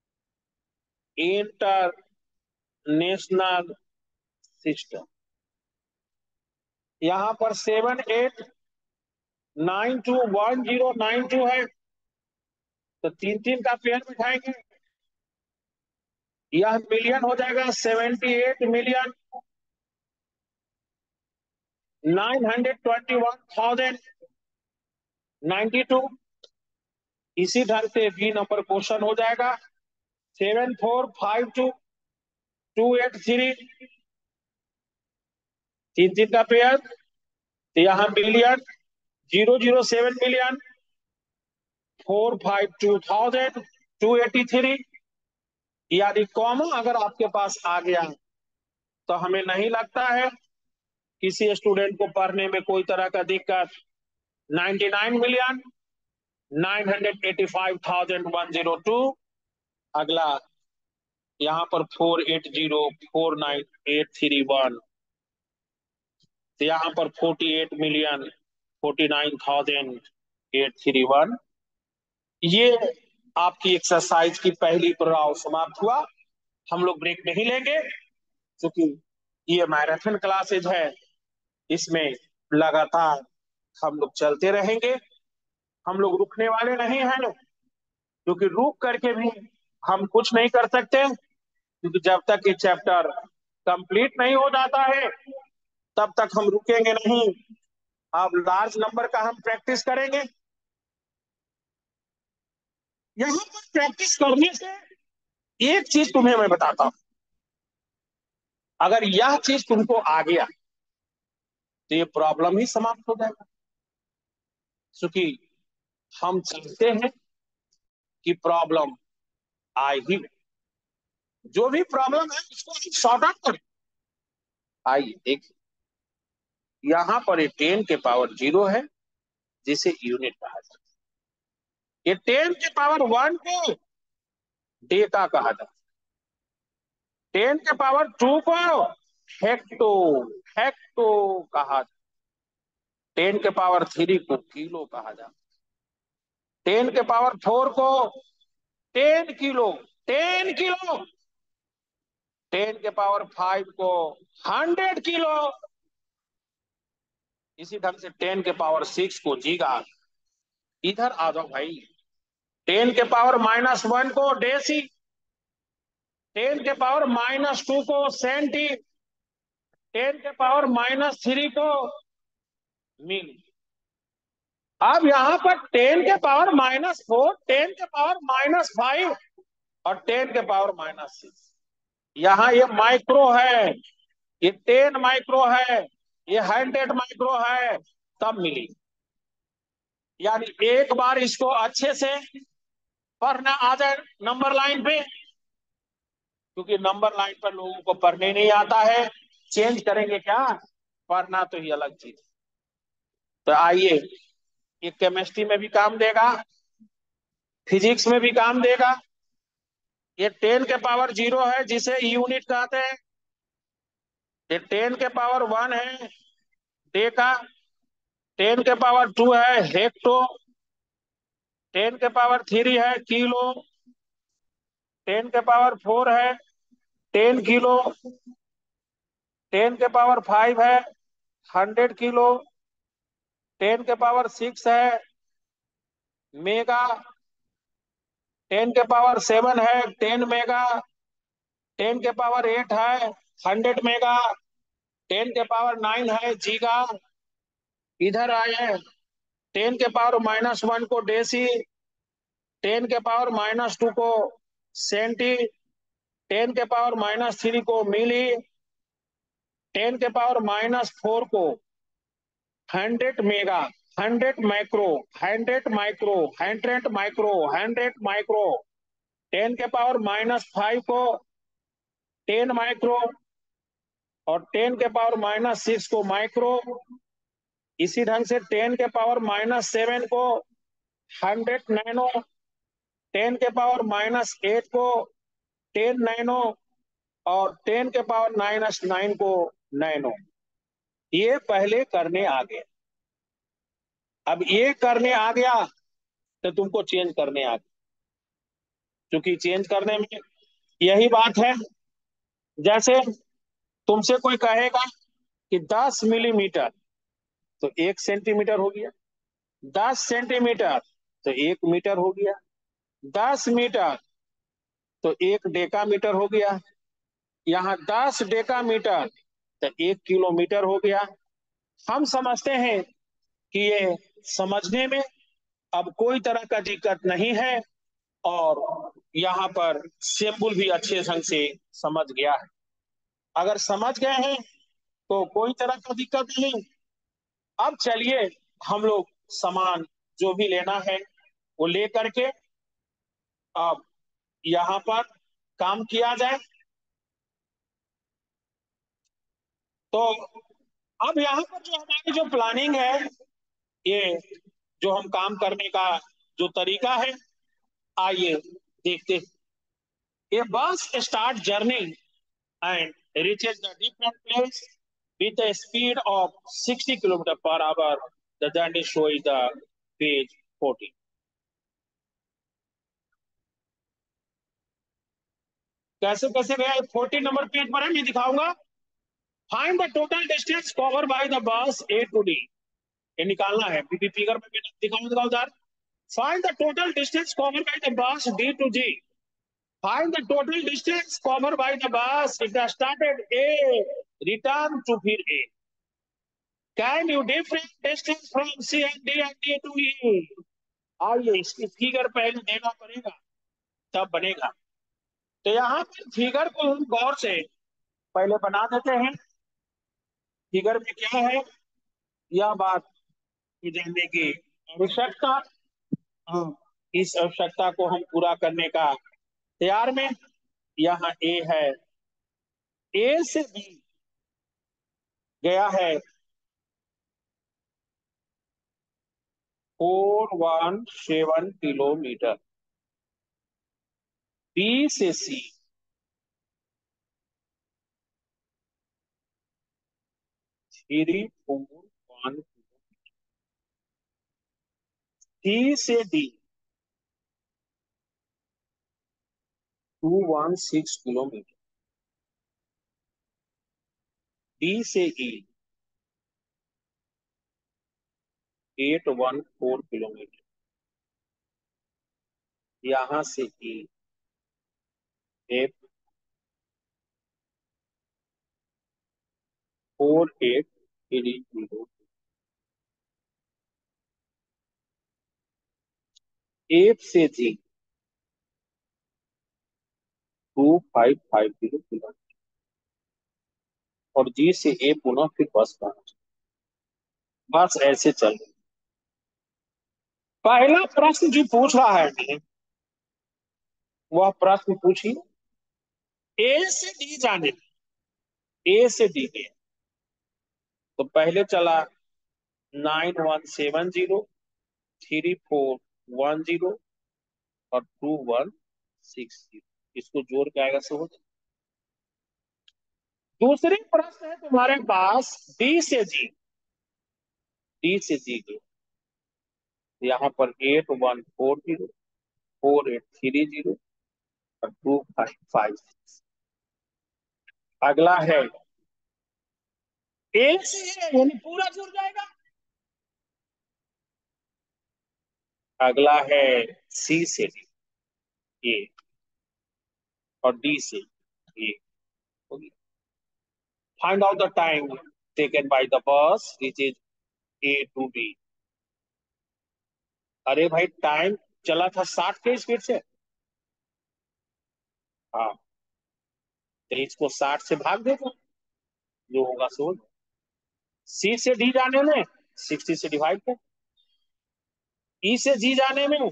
international system. यहाँ पर seven eight nine two one zero nine two है, तो तीन तीन का पेयर बिठाएंगे, यह मिलियन हो जाएगा। Seventy eight million nine hundred twenty one thousand ninety two. इसी ढंग से बी नंबर क्वेश्चन हो जाएगा। Seven four five two two eight three, तीन तीन का पेयर, तो यहाँ million, zero zero seven million, four five two thousand two eighty three. यानी कॉमा अगर आपके पास आ गया तो हमें नहीं लगता है किसी स्टूडेंट को पढ़ने में कोई तरह का दिक्कत। Ninety nine million nine hundred eighty five thousand one zero two. अगला यहां पर four eight zero four nine eight three one, तो यहां पर forty eight million forty nine thousand eight three one. ये आपकी एक्सरसाइज की पहली पड़ाव समाप्त हुआ। हम लोग ब्रेक नहीं लेंगे क्योंकि ये मैराथन क्लासेज है, इसमें लगातार हम लोग चलते रहेंगे। हम लोग रुकने वाले नहीं हैं, क्योंकि रुक करके भी हम कुछ नहीं कर सकते, क्योंकि जब तक ये चैप्टर कंप्लीट नहीं हो जाता है तब तक हम रुकेंगे नहीं। अब लार्ज नंबर का हम प्रैक्टिस करेंगे। यहां पर प्रैक्टिस करने से एक चीज तुम्हें मैं बताता हूं, अगर यह चीज तुमको आ गया तो ये प्रॉब्लम ही समाप्त हो जाएगा। क्योंकि हम चाहते हैं कि प्रॉब्लम आए ही, जो भी प्रॉब्लम है उसको हम सॉर्ट आउट करें। आइए देखिए, यहां पर ये टेन के पावर जीरो है जिसे यूनिट कहा जाता है। ये टेन के पावर वन को डेका कहा जाता है। टेन के पावर टू को हेक्टो हेक्टो कहा जाता है। टेन के पावर थ्री को किलो कहा जाता है। टेन के पावर फोर को ten kilo ten kilo. Ten के पावर फाइव को हंड्रेड किलो। इसी ढंग से टेन के पावर सिक्स को जीगा। इधर आ जाओ भाई, टेन के पावर माइनस वन को डेसी। टेन के पावर माइनस टू को सेंटी। टेन के पावर माइनस थ्री को मिली। अब यहां पर टेन के पावर माइनस फोर, टेन के पावर माइनस फाइव और टेन के पावर माइनस सिक्स। यहां ये माइक्रो है, ये टेन माइक्रो है, ये हंड्रेड माइक्रो है, तब मिली। यानी एक बार इसको अच्छे से पढ़ना आ जाए नंबर लाइन पे, क्योंकि नंबर लाइन पर लोगों को पढ़ने नहीं आता है। चेंज करेंगे क्या, पढ़ना तो ही अलग चीज। तो आइए, ये केमिस्ट्री में भी काम देगा, फिजिक्स में भी काम देगा। ये टेन के पावर जीरो है जिसे यूनिट कहते हैं। ये टेन के पावर वन है डेका। टेन के पावर टू है हेक्टो। टेन के पावर थ्री है किलो। टेन के पावर फोर है टेन किलो। टेन के पावर फाइव है हंड्रेड किलो। टेन के पावर सिक्स है मेगा। टेन के पावर सेवन है टेन मेगा। टेन के पावर एट है हंड्रेड मेगा। टेन के पावर नाइन है जीगा। इधर आए, टेन के पावर माइनस वन को डेसी। टेन के पावर माइनस टू को सेंटी। टेन के पावर माइनस थ्री को मिली। टेन के पावर माइनस फोर को hundred mega. Hundred micro. Hundred micro. Hundred micro. Hundred micro. Ten के पावर माइनस फाइव को ten micro और ten के पावर माइनस सिक्स को माइक्रो। इसी ढंग से टेन के पावर माइनस सेवन को हंड्रेड नैनो। टेन के पावर माइनस एट को टेन नैनो और टेन के पावर माइनस नाइन को नैनो। ये पहले करने आ गए। अब ये करने आ गया तो तुमको चेंज करने आ गया, क्योंकि चेंज करने में यही बात है। जैसे तुमसे कोई कहेगा कि दस मिलीमीटर तो एक सेंटीमीटर हो गया। दस सेंटीमीटर तो एक मीटर हो गया। दस मीटर तो एक डेकामीटर हो गया। यहाँ दस डेकामीटर तो एक किलोमीटर हो गया। हम समझते हैं कि ये समझने में अब कोई तरह का दिक्कत नहीं है, और यहाँ पर सिंबल भी अच्छे ढंग से समझ गया है। अगर समझ गए हैं तो कोई तरह का दिक्कत नहीं। अब चलिए हम लोग सामान जो भी लेना है वो ले करके अब यहाँ पर काम किया जाए। तो अब यहाँ पर जो हमारी जो प्लानिंग है, ये जो हम काम करने का जो तरीका है, आइए देखते हैं। ये bus start journey and reaches the different place with a speed of sixty kilometer per hour. The journey show is the page forty. कैसे कैसे गया, फोर्टी नंबर पेज पर है, मैं दिखाऊंगा। Find the total distance cover by the bus A to D. ये निकालना है, बीबी फिगर में दिखाऊंगा दिखाऊं उधर। Find the total distance cover by the bus D to G. Find the total distance cover by the bus it started A return to फिर A. Can you different distance from C and D and D to E. आइए इसकी figure पहले देना पड़ेगा, तब बनेगा। तो यहाँ पर फिगर को हम गौर से पहले बना देते हैं। फिगर में क्या है, यह बात को जानने की आवश्यकता। हाँ, इस आवश्यकता को हम पूरा करने का तैयार में। यहाँ ए है, ए से बी गया है four one seven kilometre. B से C three four one, C से D two one six kilometre. D से E eight one four kilometre. यहाँ से E F four eight three zero. F से G two five five zero kilometre. और G से ए पुनः फिर बस का, बस ऐसे चल रही। पहला प्रश्न जो पूछ रहा है, वह प्रश्न पूछिए। ए से डी जाने, ए से डी में तो पहले चला nine one seven zero, three four one zero, और टू वन सिक्स जीरो। इसको जोड़ के आएगा सो हो जाए। दूसरे प्रश्न है तुम्हारे पास डी से जी, डी से जी के यहाँ पर eight one four zero, four eight three zero, और टू फाइव फाइव। अगला है ए से ए, यानी पूरा जुड़ जाएगा। अगला है सी से डी ए, और डी से A. Find out the time taken by the bus which is A to B. अरे भाई, टाइम चला था साठ के स्पीड से। हाँ, तो इसको साठ से भाग देगा, जो होगा सो। सी से डी जाने में सिक्सटी से डिवाइड कर, ई से जी जाने में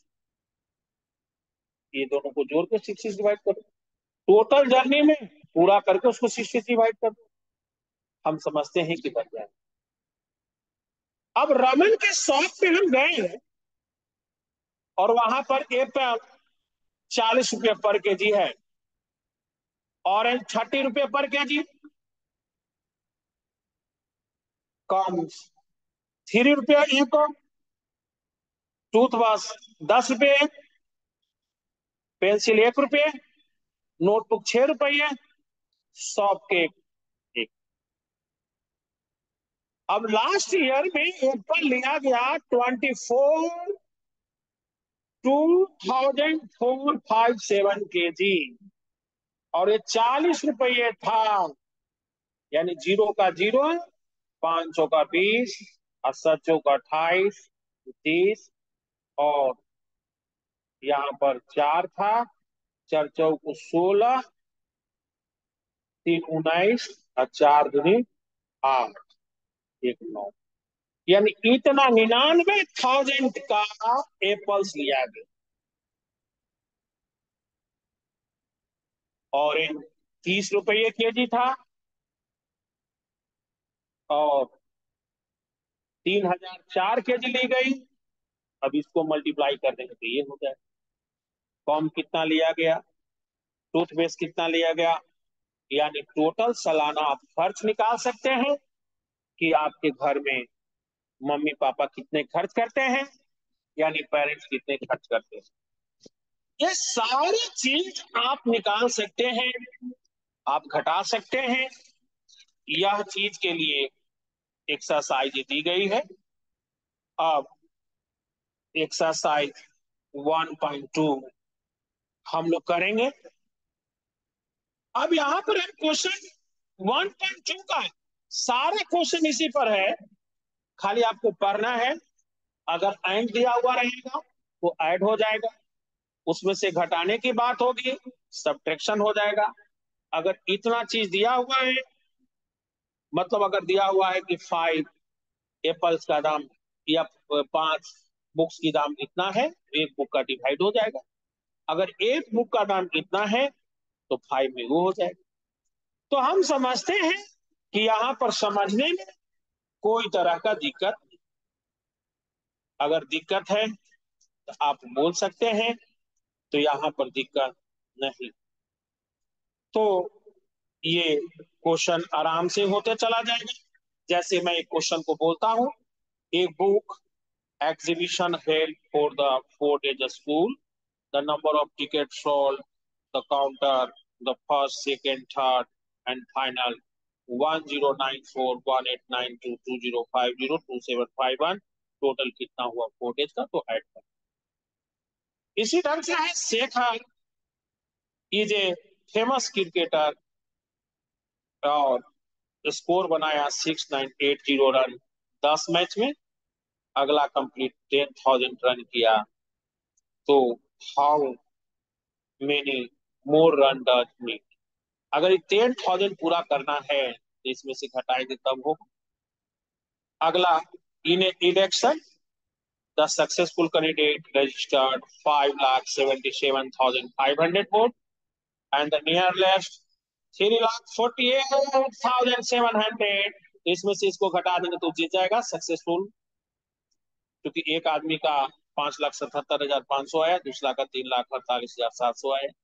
ये दोनों को जोड़ के सिक्सटी से डिवाइड करो। टोटल जर्नी में पूरा करके उसको सिक्सटी से डिवाइड कर दो। हम समझते हैं कि बच जाए। अब रमन के शॉप पे हम गए और वहां पर एप्पल चालीस रुपये पर के जी है, ऑरेंज थर्टी रुपये पर के जी, कम थ्री रुपये एक, टूथब्रश दस रुपये, पेंसिल एक रुपये, नोटबुक छह रुपये, सॉफ्ट केक एक। अब लास्ट ईयर में एप्पल लिया गया twenty four, two thousand four five seven K G, और ये चालीस रुपये था। यानी जीरो का जीरो, पांच सौ का बीस, और सत्सौ का अट्ठाईस, तीस, और यहाँ पर चार था, चार चौक सोलह, तीन उन्नीस, और चार दूनी आठ, एक नौ। यानी इतना निन्यानवे थाउजेंड का एप्पल्स लिया गया। ऑरेंज तीस रुपये के जी था, और तीन हजार चार के जी ली गई। अब इसको मल्टीप्लाई कर देंगे तो ये हो जाए। कॉम कितना लिया गया, टूथपेस्ट कितना लिया गया, यानी टोटल सालाना आप खर्च निकाल सकते हैं कि आपके घर में मम्मी पापा कितने खर्च करते हैं, यानी पेरेंट्स कितने खर्च करते हैं। ये सारी चीज आप निकाल सकते हैं, आप घटा सकते हैं। यह चीज के लिए एक्सरसाइज दी गई है। अब एक्सरसाइज वन पॉइंट टू हम लोग करेंगे। अब यहां पर क्वेश्चन वन पॉइंट टू का है, सारे क्वेश्चन इसी पर है, खाली आपको पढ़ना है। अगर एंड दिया हुआ रहेगा तो ऐड हो जाएगा, उसमें से घटाने की बात होगी, सब्ट्रैक्शन हो जाएगा। अगर इतना चीज दिया हुआ है, मतलब अगर दिया हुआ है कि फाइव एप्पल्स का दाम या पांच बुक्स की दाम इतना है, तो एक बुक का डिवाइड हो जाएगा। अगर एक बुक का दाम इतना है तो फाइव में वो हो जाएगा। तो हम समझते हैं कि यहाँ पर समझने में कोई तरह का दिक्कत नहीं। अगर दिक्कत है तो आप बोल सकते हैं, तो यहाँ पर दिक्कत नहीं। तो ये क्वेश्चन आराम से होते चला जाएगा। जैसे मैं एक क्वेश्चन को बोलता हूं, एक book exhibition held for the four days school, the number of tickets sold, the counter, the first, second, third, and final one zero nine four one eight nine two two zero five zero two seven five one, total कितना हुआ four days का, तो add कर। इसी ढंग से है Shekhar is a famous cricketer, और स्कोर बनाया six nine eight zero run दस मैच में, अगला कंप्लीट टेन थाउजेंड रन किया, तो how many more run does need. अगर ये टेन थाउजेंड पूरा करना है तो इसमें से घटाएंगे तब होगा। अगला, in election the successful candidate registered five lakh seventy seven thousand five hundred vote, and the nearest three lakh forty eight thousand seven hundred. इसमें से इसको घटा देंगे तो जीत जाएगा सक्सेसफुल, क्योंकि एक आदमी का पांच लाख सतहत्तर हजार पांच सौ आया, दूसरा का तीन लाख अड़तालीस हजार सात सौ आया।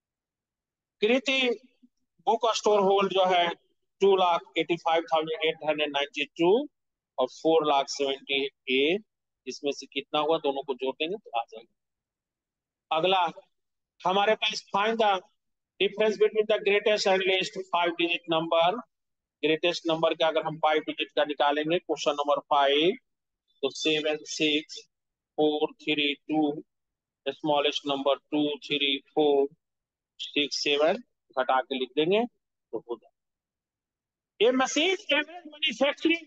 कृति बुक स्टोर होल्ड जो है two lakh eighty five thousand eight hundred ninety two, और फोर लाख सेवेंटी एट। इसमें से कितना हुआ, दोनों को जोड़ देंगे तो आ जाएगा। अगला हमारे पास find the difference between the greatest and least five digit number. Greatest number का अगर हम फाइव डिजिट का निकालेंगे, क्वेश्चन नंबर फाइव, तो seven six four three two, smallest number two three four six seven, घटा के लिख देंगे तो हो जाए। ये machine average manufacturing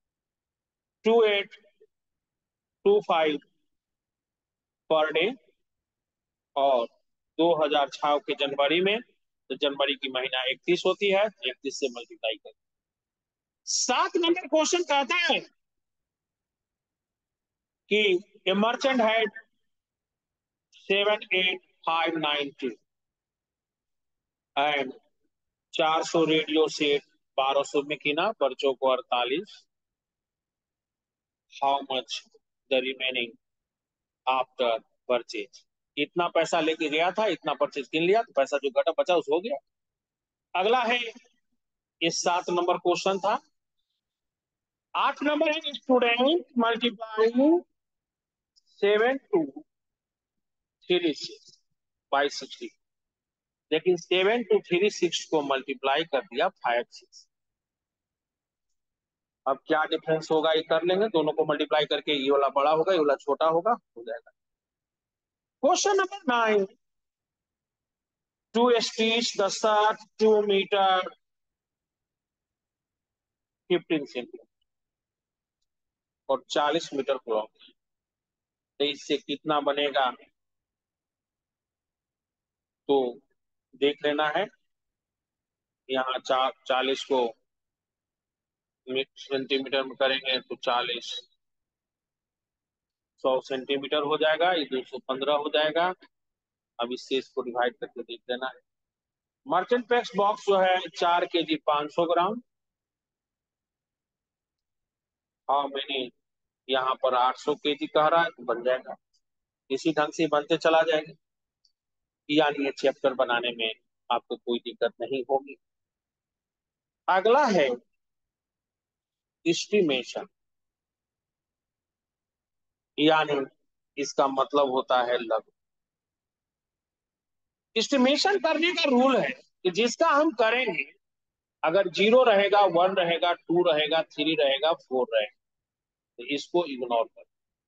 two eight two five per day, और दो हजार छह के जनवरी में, तो जनवरी की महीना इकतीस होती है, इकतीस से मल्टीप्लाई करें। सात नंबर क्वेश्चन कहता है कि a merchant had seven eight five nine two and चार सौ रेडियो सेट बारह सौ में किना, पर्चों को अड़तालीस, how much the remaining after purchase. इतना पैसा लेके गया था, इतना परचेज किन लिया, तो पैसा जो घटा बचा उस हो गया। अगला है, ये सात नंबर क्वेश्चन था। आठ नंबर है, student multiplying seven two three six by sixty, लेकिन सेवन टू थ्री सिक्स को मल्टीप्लाई कर दिया फाइव सिक्स। अब क्या डिफरेंस होगा ये कर लेंगे, दोनों को मल्टीप्लाई करके ये वाला बड़ा होगा, ये वाला छोटा होगा, हो जाएगा। Question number nine, to stitch the shirt two metre fifteen centimetre और चालीस मीटर क्लॉक, तो इससे कितना बनेगा, तो देख लेना है। यहाँ चा, चालीस को सेंटीमीटर में करेंगे तो चालीस सौ सेंटीमीटर हो जाएगा, ये दो सौ पंद्रह हो जाएगा। अब इससे इसको डिवाइड करके देख लेना है। मर्चेंट पेक्स बॉक्स जो है चार के जी पाँच सौ ग्राम। हाँ मैंने यहाँ पर आठ सौ के जी कह रहा है तो बन जाएगा, इसी ढंग से बनते चला जाएगा, यानी ये चैप्टर बनाने में आपको कोई दिक्कत नहीं होगी। अगला है एस्टिमेशन, यानी इसका मतलब होता है लघु। एस्टिमेशन करने का रूल है कि जिसका हम करेंगे, अगर जीरो रहेगा, वन रहेगा, टू रहेगा, थ्री रहेगा, फोर रहेगा, तो इसको इग्नोर कर,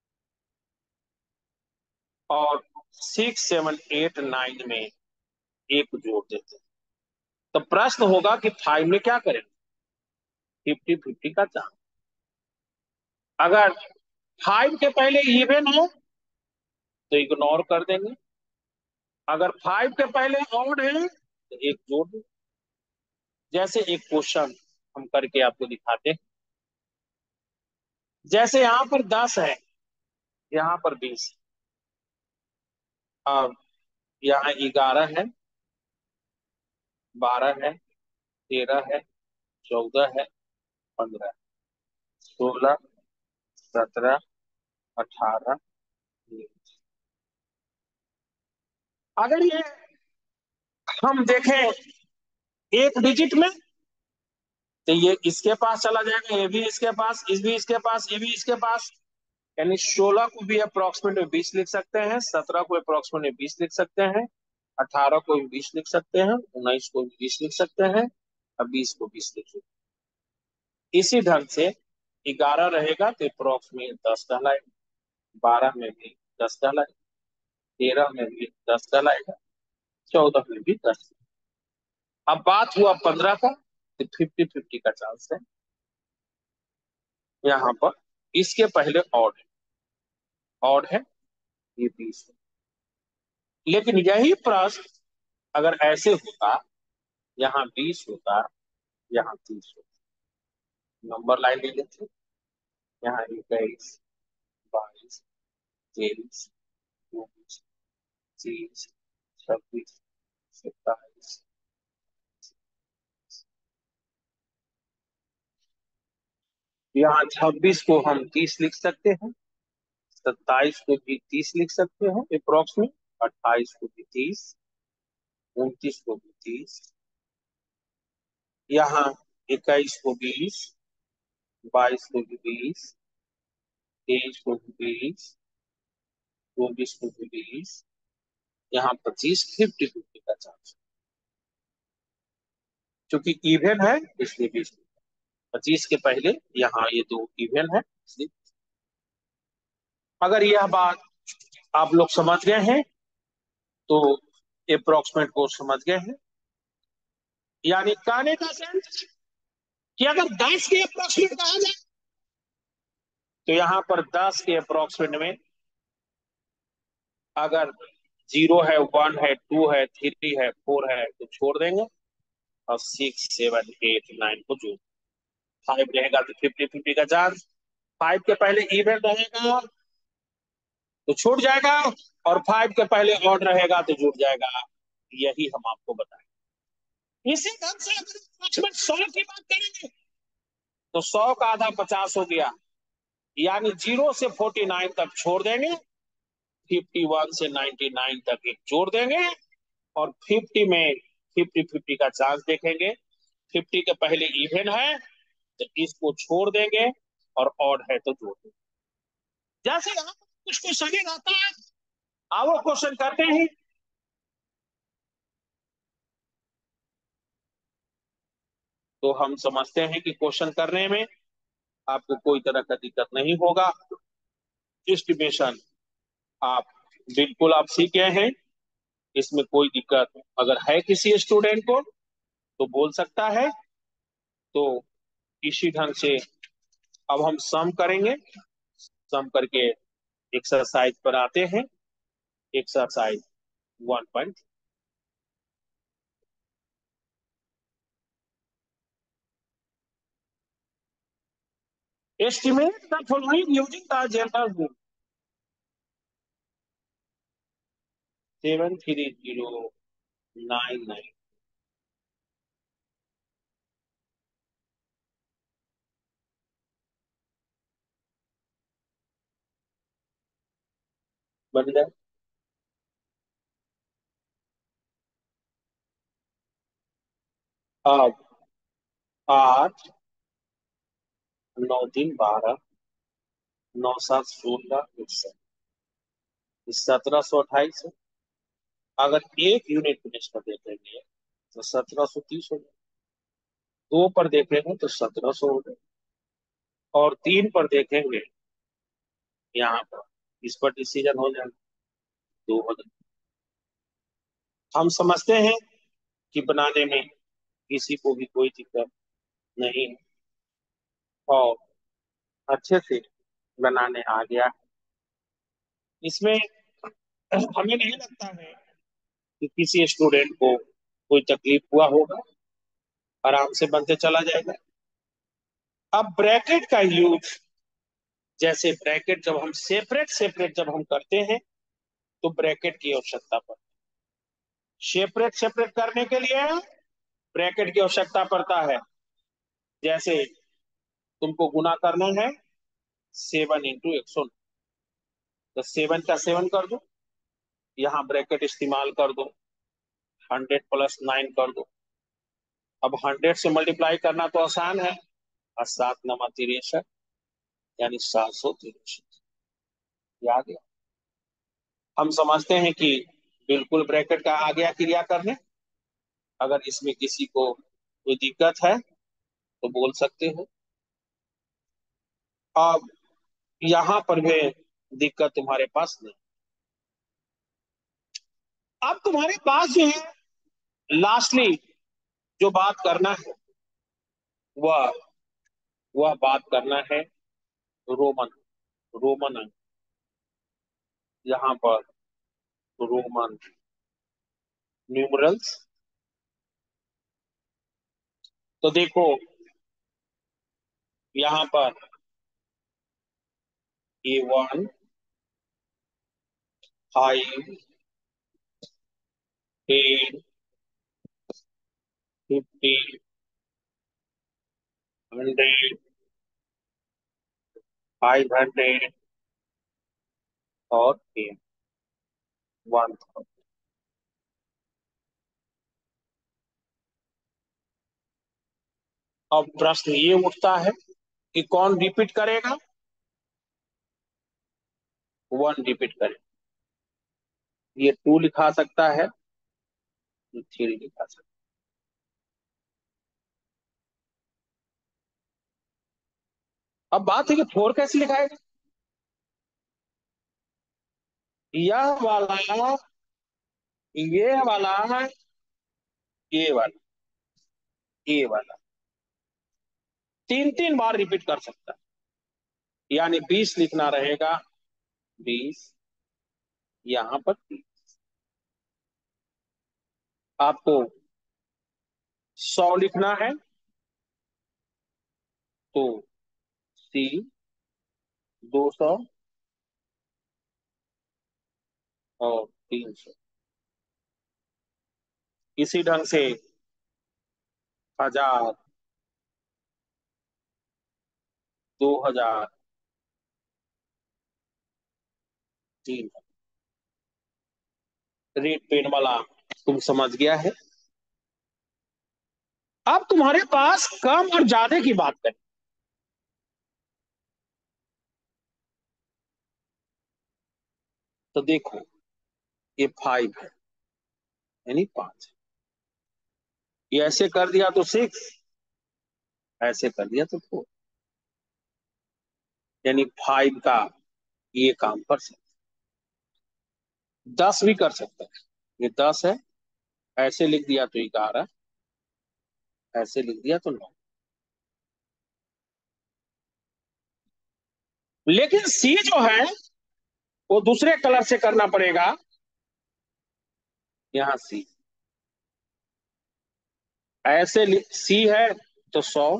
और सिक्स सेवन एट नाइन में एक जोड़ देते हैं। तो प्रश्न होगा कि फाइव में क्या करेंगे, फिफ्टी फिफ्टी का चांस। अगर फाइव के पहले इवन है तो इग्नोर कर देंगे, अगर फाइव के पहले ऑड है तो एक जोड़ देंगे। जैसे एक क्वेश्चन हम करके आपको दिखाते हैं। जैसे यहां पर दस है, यहाँ पर बीस, और यहाँ ग्यारह है, बारह है, तेरह है, चौदह है, पंद्रह है, सोलह, सत्रह, अठारह, उन्नीस। अगर ये हम देखें एक डिजिट में, तो ये इसके पास चला जाएगा, ये भी इसके पास, इस भी इसके पास, ये भी इसके पास। यानी सोलह को भी अप्रोक्सीमेट में बीस लिख सकते हैं, सत्रह को अप्रोक्सीमेट में बीस लिख सकते हैं, अठारह को भी बीस लिख सकते हैं, उन्नीस को भी बीस लिख सकते हैं, और बीस को बीस लिख सकते हैं। इसी ढंग से ग्यारह रहेगा तो अप्रोक्स में दस डलाएगा, बारह में भी दस डलाएगा, तेरह में भी दस डलाएगा, चौदह में भी दस। अब बात हुआ पंद्रह का, तो फिफ्टी फिफ्टी का चांस है यहाँ पर। इसके पहले ऑड है, ऑड है, ये बीस है। लेकिन यही प्रश्न अगर ऐसे होता, यहाँ बीस होता, यहाँ तीस होता। नंबर लाइन ले लेते, यहाँ इक्कीस, बाईस, तेईस, चौबीस, पच्चीस, छब्बीस, सत्ताईस। यहाँ छब्बीस को हम तीस लिख सकते हैं, सत्ताईस को भी तीस लिख सकते हैं अप्रोक्स में, अट्ठाईस को भी तीस, उनतीस को भी तीस, यहाँ इक्कीस को बीस, बाईस को भी बीस, तेईस को भी बीस, चौबीस को भी बीस, यहाँ पच्चीस, फिफ्टी फिफ्टी का चांस। क्योंकि इवन है इसलिए बीस, पच्चीस के पहले यहाँ ये दो इवन है इसलिए। अगर यह बात आप लोग समझ गए हैं तो अप्रोक्सीमेट को समझ गए हैं। यानी कहने का सेंस कि अगर दस के अप्रोक्सीमेट कहा जाए, तो यहाँ पर दस के अप्रोक्सीमेट में अगर जीरो है, वन है, टू है, थ्री है, फोर है तो छोड़ देंगे, और सिक्स, सेवन, एट, नाइन को जोड़। फाइव रहेगा तो फिफ्टी फिफ्टी का चांस, फाइव के पहले इवन रहेगा तो छूट जाएगा, और फाइव के पहले ऑड रहेगा तो जुड़ जाएगा। यही हम आपको बताएं। इसी ढंग से अगर अप्रोक्सीमेट सौ की बात करेंगे, तो सौ का आधा पचास हो गया, यानी जीरो से फोर्टी नाइन तक छोड़ देंगे, फिफ्टी वन से नाइनटी नाइन तक एक जोड़ देंगे, और फिफ्टी में फिफ्टी फिफ्टी का चांस देखेंगे। फिफ्टी के पहले इवन है तो इसको छोड़ देंगे, और ऑड है तो जोड़ देंगे। जैसे यहाँ कुछ क्वेश्चन आता है, आओ क्वेश्चन करते हैं। तो हम समझते हैं कि क्वेश्चन करने में आपको कोई तरह का दिक्कत नहीं होगा। एस्टिमेशन आप बिल्कुल आप सीख गए हैं, इसमें कोई दिक्कत अगर है किसी स्टूडेंट को तो बोल सकता है। तो इसी ढंग से अब हम सम करेंगे, सम करके एक्सरसाइज पर आते हैं। Exercise one point. Estimate the following using the general rule. Seven three zero nine nine बन जाए। अब आठ, नौ तीन बारह, नौ सात सोलह, इकसठ, सत्रह सौ अट्ठाईस है। अगर एक यूनिट फिनिश कर देखेंगे तो सत्रह सौ तीस हो जाए। दो पर देखेंगे तो सत्रह सौ हो जाए। और तीन पर देखेंगे यहाँ पर, इस पर डिसीजन हो जाएगा, दो हो जाए। हम समझते हैं कि बनाने में किसी को भी कोई दिक्कत नहीं है और अच्छे से बनाने आ गया है। इसमें हमें नहीं लगता है कि किसी स्टूडेंट को कोई तकलीफ हुआ होगा, आराम से बनते चला जाएगा। अब ब्रैकेट का यूज, जैसे ब्रैकेट जब हम सेपरेट सेपरेट जब हम करते हैं तो ब्रैकेट की आवश्यकता पड़ती है। सेपरेट सेपरेट करने के लिए ब्रैकेट की आवश्यकता पड़ता है। जैसे तुमको गुना करना है सेवन इंटू एक सौ, तो सेवन का सेवन कर दो, यहाँ ब्रैकेट इस्तेमाल कर दो, हंड्रेड प्लस नाइन कर दो। अब हंड्रेड से मल्टीप्लाई करना तो आसान है, और सात नमा तिरसठ, यानी सात सौ तिरसठ। ये आ गया। हम समझते हैं कि बिल्कुल ब्रैकेट का आ गया क्रिया करने। अगर इसमें किसी को कोई दिक्कत है तो बोल सकते हो। अब यहाँ पर भी दिक्कत तुम्हारे पास नहीं। अब तुम्हारे पास जो है लास्टली जो बात करना है, वह वह बात करना है रोमन रोमन अंक। यहाँ पर रोमन न्यूमरल्स। तो देखो यहाँ पर a one, five, ten, fifty, hundred, five hundred, और टेन, वन थाउजेंड। अब प्रश्न ये उठता है कि कौन रिपीट करेगा। वन रिपीट करे, ये टू लिखा सकता है, थ्री लिखा सकता है। अब बात है कि फोर कैसे लिखाएगा। यह वाला, ये वाला, ये वाला, ये वाला तीन तीन बार रिपीट कर सकता है। यानी बीस लिखना रहेगा, बीस, यहाँ पर तीस। आपको सौ लिखना है तो सी, दो सौ, और तीन सौ। इसी ढंग से हजार, दो हजार, तीन। रेड पेन वाला तुम समझ गया है। अब तुम्हारे पास कम और ज्यादा की बात करें तो देखो, ये फाइव है, यानी पांच। ये ऐसे कर दिया तो सिक्स, ऐसे कर दिया तो फोर। यानी फाइव का ये काम कर सकते, दस भी कर सकता है। ये दस है, ऐसे लिख दिया तो ग्यारह, ऐसे लिख दिया तो नौ। लेकिन सी जो है वो दूसरे कलर से करना पड़ेगा। यहाँ सी, ऐसे सी है तो सौ,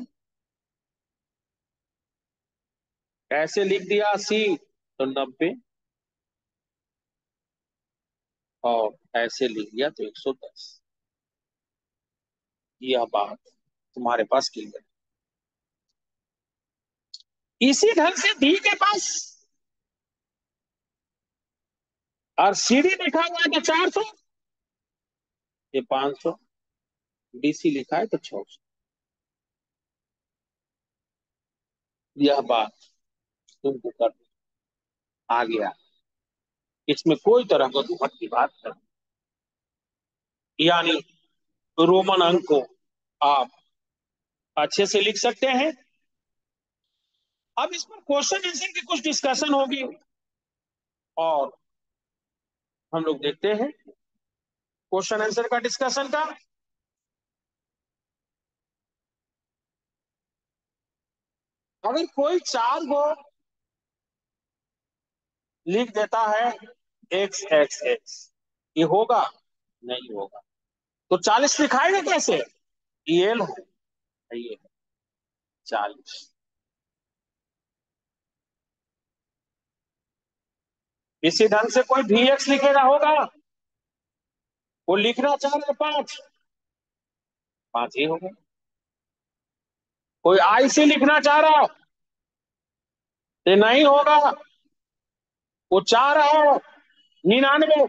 ऐसे लिख दिया सी तो नब्बे, और ऐसे लिख दिया तो एक सौ दस। यह बात तुम्हारे पास क्लियर है। इसी ढंग से डी के पास और सीडी लिखा हुआ है तो चार सौ, ये पांच सौ, डीसी लिखा है तो छह सौ। यह बात तुमको कर आ गया, इसमें कोई तरह का दुखद की बात नहीं। यानी रोमन अंक को आप अच्छे से लिख सकते हैं। अब इस पर क्वेश्चन आंसर की कुछ डिस्कशन होगी और हम लोग देखते हैं क्वेश्चन आंसर का डिस्कशन का। अगर कोई चार को लिख देता है एक्स एक्स एक्स, ये होगा? नहीं होगा। तो चालीस लिखाएगा कैसे? एल हो, ये चालीस। इसी ढंग से कोई भी एक्स लिखेगा होगा? वो लिखना चाह रहे पांच, पांच ही होगा। कोई आई से लिखना चाह रहा, ये नहीं होगा। वो चाह रहा है निन्यानवे,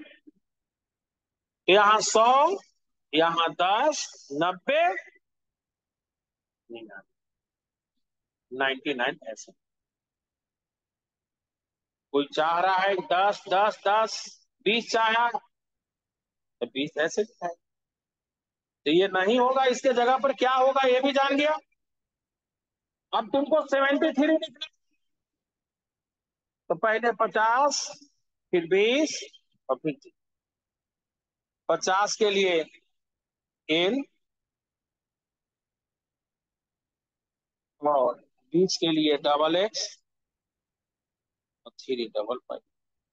यहाँ सौ, यहाँ दस, नब्बे, निन्यानवे, नाइन्टी नाइन ऐसे। कोई चाह रहा है दस दस दस, बीस चाहे तो बीस ऐसे लिखा है। तो ये नहीं होगा, इसके जगह पर क्या होगा ये भी जान गया। अब तुमको सेवेंटी थ्री लिखना, तो पहले पचास, फिर बीस, और फिर तीस। पचास के लिए एन, और बीस के लिए डबल एक्स, और थ्री डबल फाइव।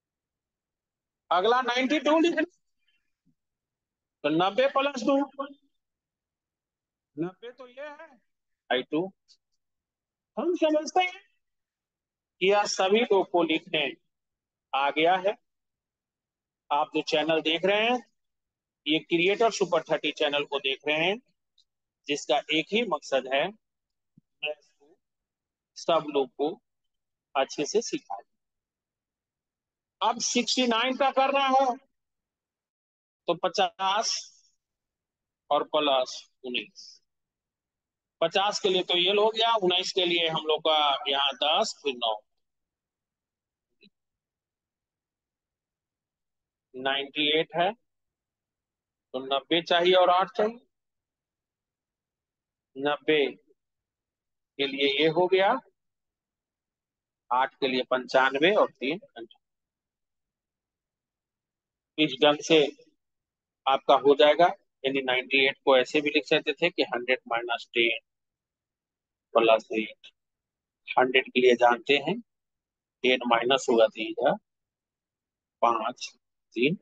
अगला नाइन्टी टू लिखना, तो नब्बे प्लस टू, नब्बे तो ये है आई टू। हम समझते हैं कि यह सभी लोग को लिखने आ गया है। आप जो चैनल देख रहे हैं, ये क्रिएटर सुपर थर्टी चैनल को देख रहे हैं, जिसका एक ही मकसद है, मैं इसको सब लोग को अच्छे से सिखाए। अब सिक्सटी नाइन का करना है, तो पचास और प्लस उन्नीस। पचास के लिए तो ये हो गया, उन्नीस के लिए हम लोग का यहाँ दस, फिर नौ। नाइन्टी एट है, तो नब्बे चाहिए और आठ चाहिए। नब्बे के लिए ये हो गया, आठ के लिए पंचानवे, और तीन अंठानवे। इस ढंग से आपका हो जाएगा। यानी नाइन्टी एट को ऐसे भी लिख सकते थे कि hundred minus ten plus eight. Hundred के लिए जानते हैं टेन माइनस होगा तो इधर पांच, तीन।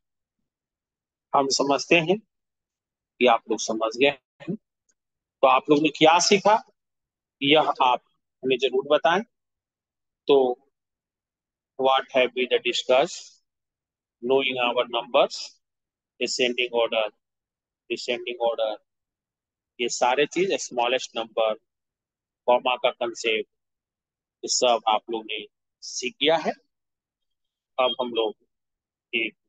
हम समझते हैं कि आप लोग समझ गए हैं। तो आप लोग ने क्या सीखा, यह आप हमें जरूर बताएं। तो what have we discuss, knowing our numbers, ascending order, descending order, ये सारे चीज, स्मॉलेस्ट नंबर, कॉमा का कंसेप्ट, ये सब आप लोग ने सीख लिया है। अब हम लोग एक